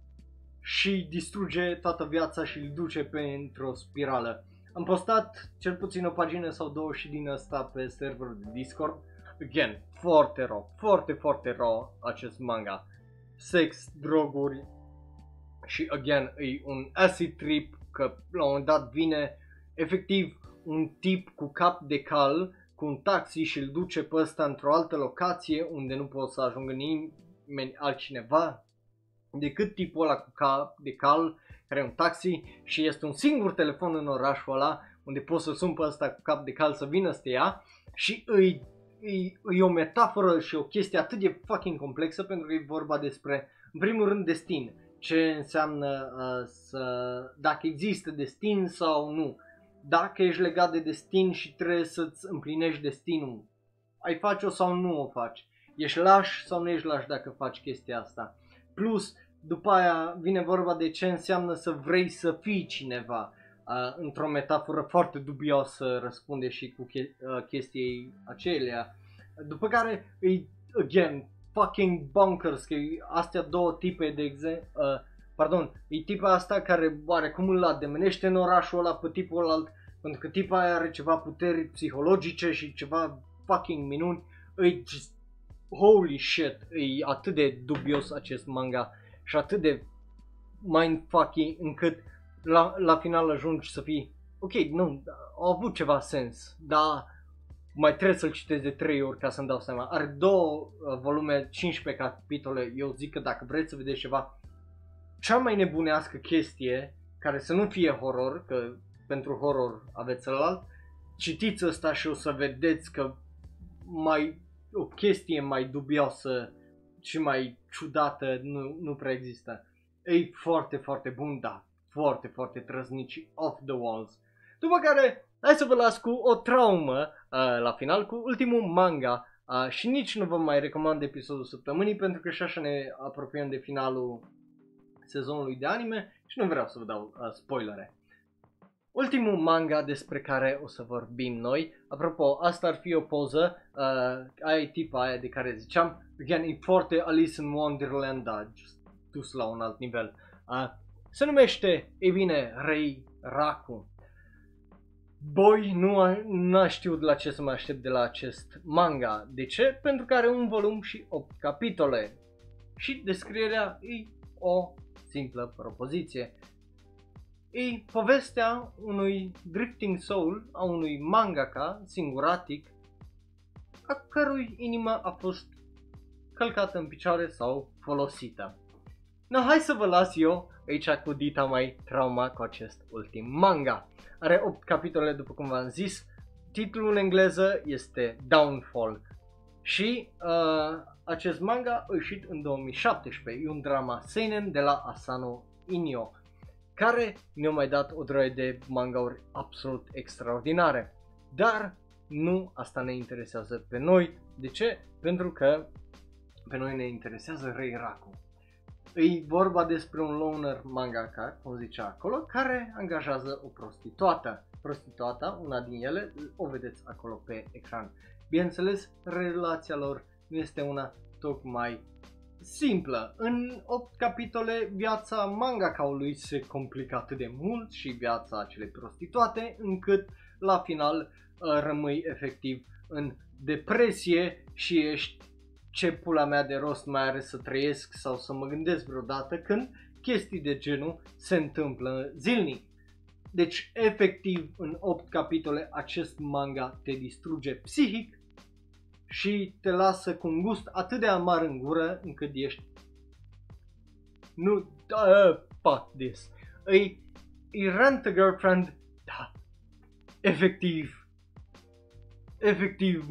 și distruge toată viața și îl duce într-o spirală. Am postat cel puțin o pagină sau două și din asta pe serverul de Discord. Again, foarte rău, foarte rău acest manga. Sex, droguri și again e un acid trip, că la un moment dat vine efectiv un tip cu cap de cal cu un taxi și îl duce pe ăsta într-o altă locație unde nu poate să ajungă nimeni altcineva decât tipul ăla cu cap de cal care e un taxi și este un singur telefon în orașul ăla unde poți să suni pe ăsta cu cap de cal să vină să te ia și e o metaforă și o chestie atât de fucking complexă pentru că e vorba despre, în primul rând, destin. Ce înseamnă dacă există destin sau nu. Dacă ești legat de destin și trebuie să-ți împlinești destinul, ai face-o sau nu o faci. Ești laș sau nu ești laș dacă faci chestia asta. Plus, după aia vine vorba de ce înseamnă să vrei să fii cineva. Într-o metaforă foarte dubioasă răspunde și cu chestiei acelea. După care again, fucking bonkers, că astea două tipe de exemplu, e tipa asta care oarecum îl ademenește în orașul ăla pe tipul ălalt, pentru că tipa aia are ceva puteri psihologice și ceva fucking minuni. Just holy shit, e atât de dubios acest manga și atât de mindfucking încât la final ajungi să fii ok, nu, au avut ceva sens, dar mai trebuie să-l citesc de 3 ori ca să-mi dau seama. Are 2 volume, 15 capitole. Eu zic că dacă vreți să vedeți ceva, cea mai nebunească chestie care să nu fie horror, că pentru horror aveți celălalt, citiți ăsta și o să vedeți că o chestie mai dubioasă și mai ciudată nu prea există. E foarte bun, dar foarte trăznic și off the walls. După care, hai să vă las cu o traumă la final, cu ultimul manga și nici nu vă mai recomand episodul săptămânii pentru că și așa ne apropiem de finalul sezonului de anime și nu vreau să vă dau spoilere. Ultimul manga despre care o să vorbim noi, apropo, asta ar fi o poză, aia e tipa aia de care ziceam, again, e foarte Alice in Wonderland, dar dus la un alt nivel. Se numește, ei bine, Rei Raku. Boi, nu știu la ce să mă aștept de la acest manga. De ce? Pentru că are un volum și 8 capitole. Și descrierea e o simplă propoziție. E povestea unui drifting soul, a unui mangaka singuratic, a cărui inimă a fost călcată în picioare sau folosită. Hai să vă las eu aici cu dita mai trauma cu acest ultim manga. Are 8 capitole, după cum v-am zis. Titlul în engleză este Downfall. Și acest manga a ieșit în 2017. E un drama seinen de la Asano Inyo, care ne-a mai dat o droaie de mangauri absolut extraordinare. Dar nu asta ne interesează pe noi. De ce? Pentru că pe noi ne interesează Rei Raku. E vorba despre un loner mangaka, cum zicea acolo, care angajează o prostituată. Prostituata, una din ele, o vedeți acolo pe ecran. Bineînțeles, relația lor nu este una tocmai simplă. În 8 capitole, viața mangakaului se complică atât de mult și viața acelei prostituate, încât la final rămâi efectiv în depresie și ești ce pula mea de rost mai are să trăiesc sau să mă gândesc vreodată când chestii de genul se întâmplă zilnic. Deci, efectiv, în 8 capitole, acest manga te distruge psihic și te lasă cu un gust atât de amar în gură încât ești... Nu, fuck this. E Rent a Girlfriend, da, efectiv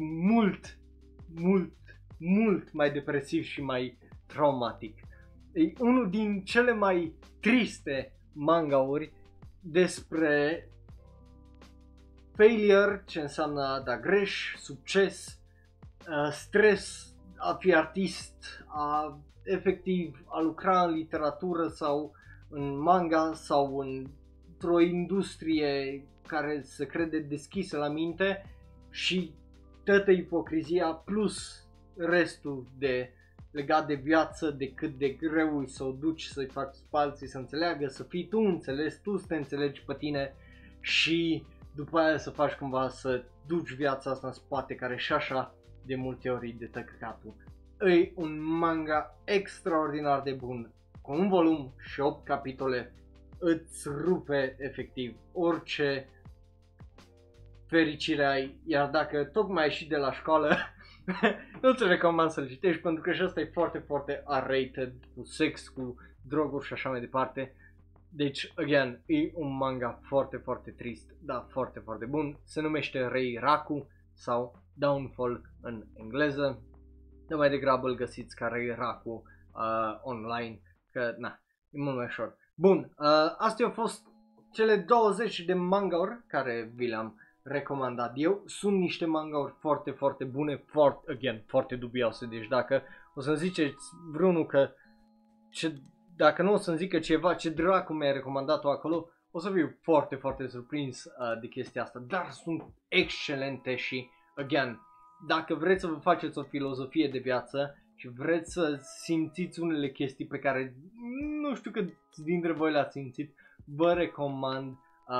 mult mai depresiv și mai traumatic. E unul din cele mai triste mangauri despre failure, ce înseamnă a da greș, succes, stres, a fi artist, efectiv a lucra în literatură sau în manga sau într-o industrie care se crede deschisă la minte și toată ipocrizia plus restul de legat de viață, de cât de greu e să o duci, să-i faci pe alții să înțeleagă, să fii tu înțeles, tu să te înțelegi pe tine și după aia să faci cumva să duci viața asta în spate, care și așa de multe ori e de tăcăcatul. E un manga extraordinar de bun, cu un volum și 8 capitole, îți rupe efectiv orice fericire ai, iar dacă tocmai ai ieșit de la școală, nu ți recomand să-l citești pentru că și asta e foarte, foarte R-rated, cu sex, cu droguri și așa mai departe. Deci, again, e un manga foarte, foarte trist, dar foarte, foarte bun. Se numește Reiraku sau Downfall în engleză. De mai degrabă îl găsiți ca Reiraku online, că na, e mult mai ușor. Bun, astea au fost cele 20 de mangauri care vi le-am recomandat eu. Sunt niște mangauri foarte, foarte bune, foarte dubioase. Deci dacă o să-mi ziceți vreunul că dacă nu o să-mi zică ceva, ce dracu mi-ai recomandat-o acolo, o să fiu foarte, foarte surprins de chestia asta. Dar sunt excelente și, again, dacă vreți să vă faceți o filozofie de viață și vreți să simțiți unele chestii pe care nu știu cât dintre voi le-ați simțit, vă recomand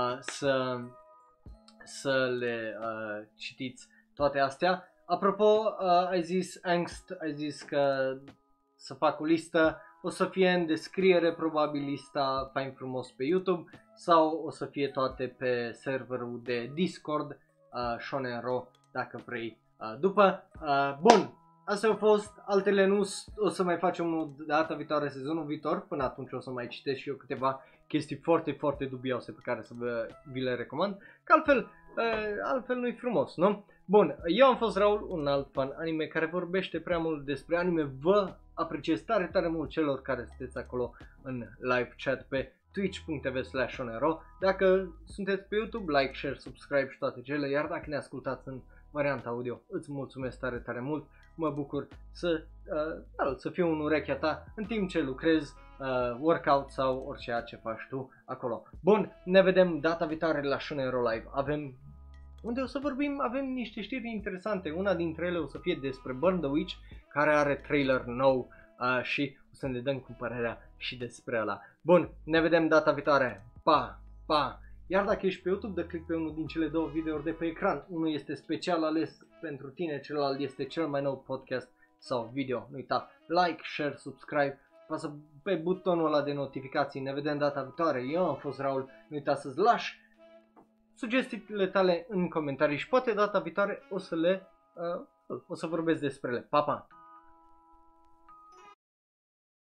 să le citiți toate astea. Apropo, ai zis Angst, ai zis că să fac o listă, o să fie în descriere probabil lista fain frumos pe YouTube sau o să fie toate pe serverul de Discord, Shonen Ro, dacă vrei după. Bun, astea au fost, altele nu, o să mai facem unul de data viitoare, sezonul viitor, până atunci o să mai citesc și eu câteva chestii foarte, foarte dubioase pe care să vi le recomand, că altfel nu-i frumos, nu? Bun, eu am fost Raul, un alt fan anime care vorbește prea mult despre anime. Vă apreciez tare, tare mult celor care sunteți acolo în live chat pe twitch.tv/shonero. Dacă sunteți pe YouTube, like, share, subscribe și toate cele, iar dacă ne ascultați în varianta audio, îți mulțumesc tare, tare mult. Mă bucur să fiu în urechea ta în timp ce lucrezi, workout sau orice ce faci tu acolo. Bun, ne vedem data viitoare la Shonero Live. Unde o să vorbim, avem niște știri interesante. Una dintre ele o să fie despre Burn the Witch, care are trailer nou și o să ne dăm cu părerea și despre ăla. Bun, ne vedem data viitoare. Pa, pa! Iar dacă ești pe YouTube, dă click pe unul din cele două videouri de pe ecran. Unul este special ales pentru tine, celălalt este cel mai nou podcast sau video. Nu uita, like, share, subscribe, pasă pe butonul ăla de notificații. Ne vedem data viitoare. Eu am fost Raul, nu uita să-ți lași sugestiile tale în comentarii și poate data viitoare o să vorbesc despre ele. Pa, pa!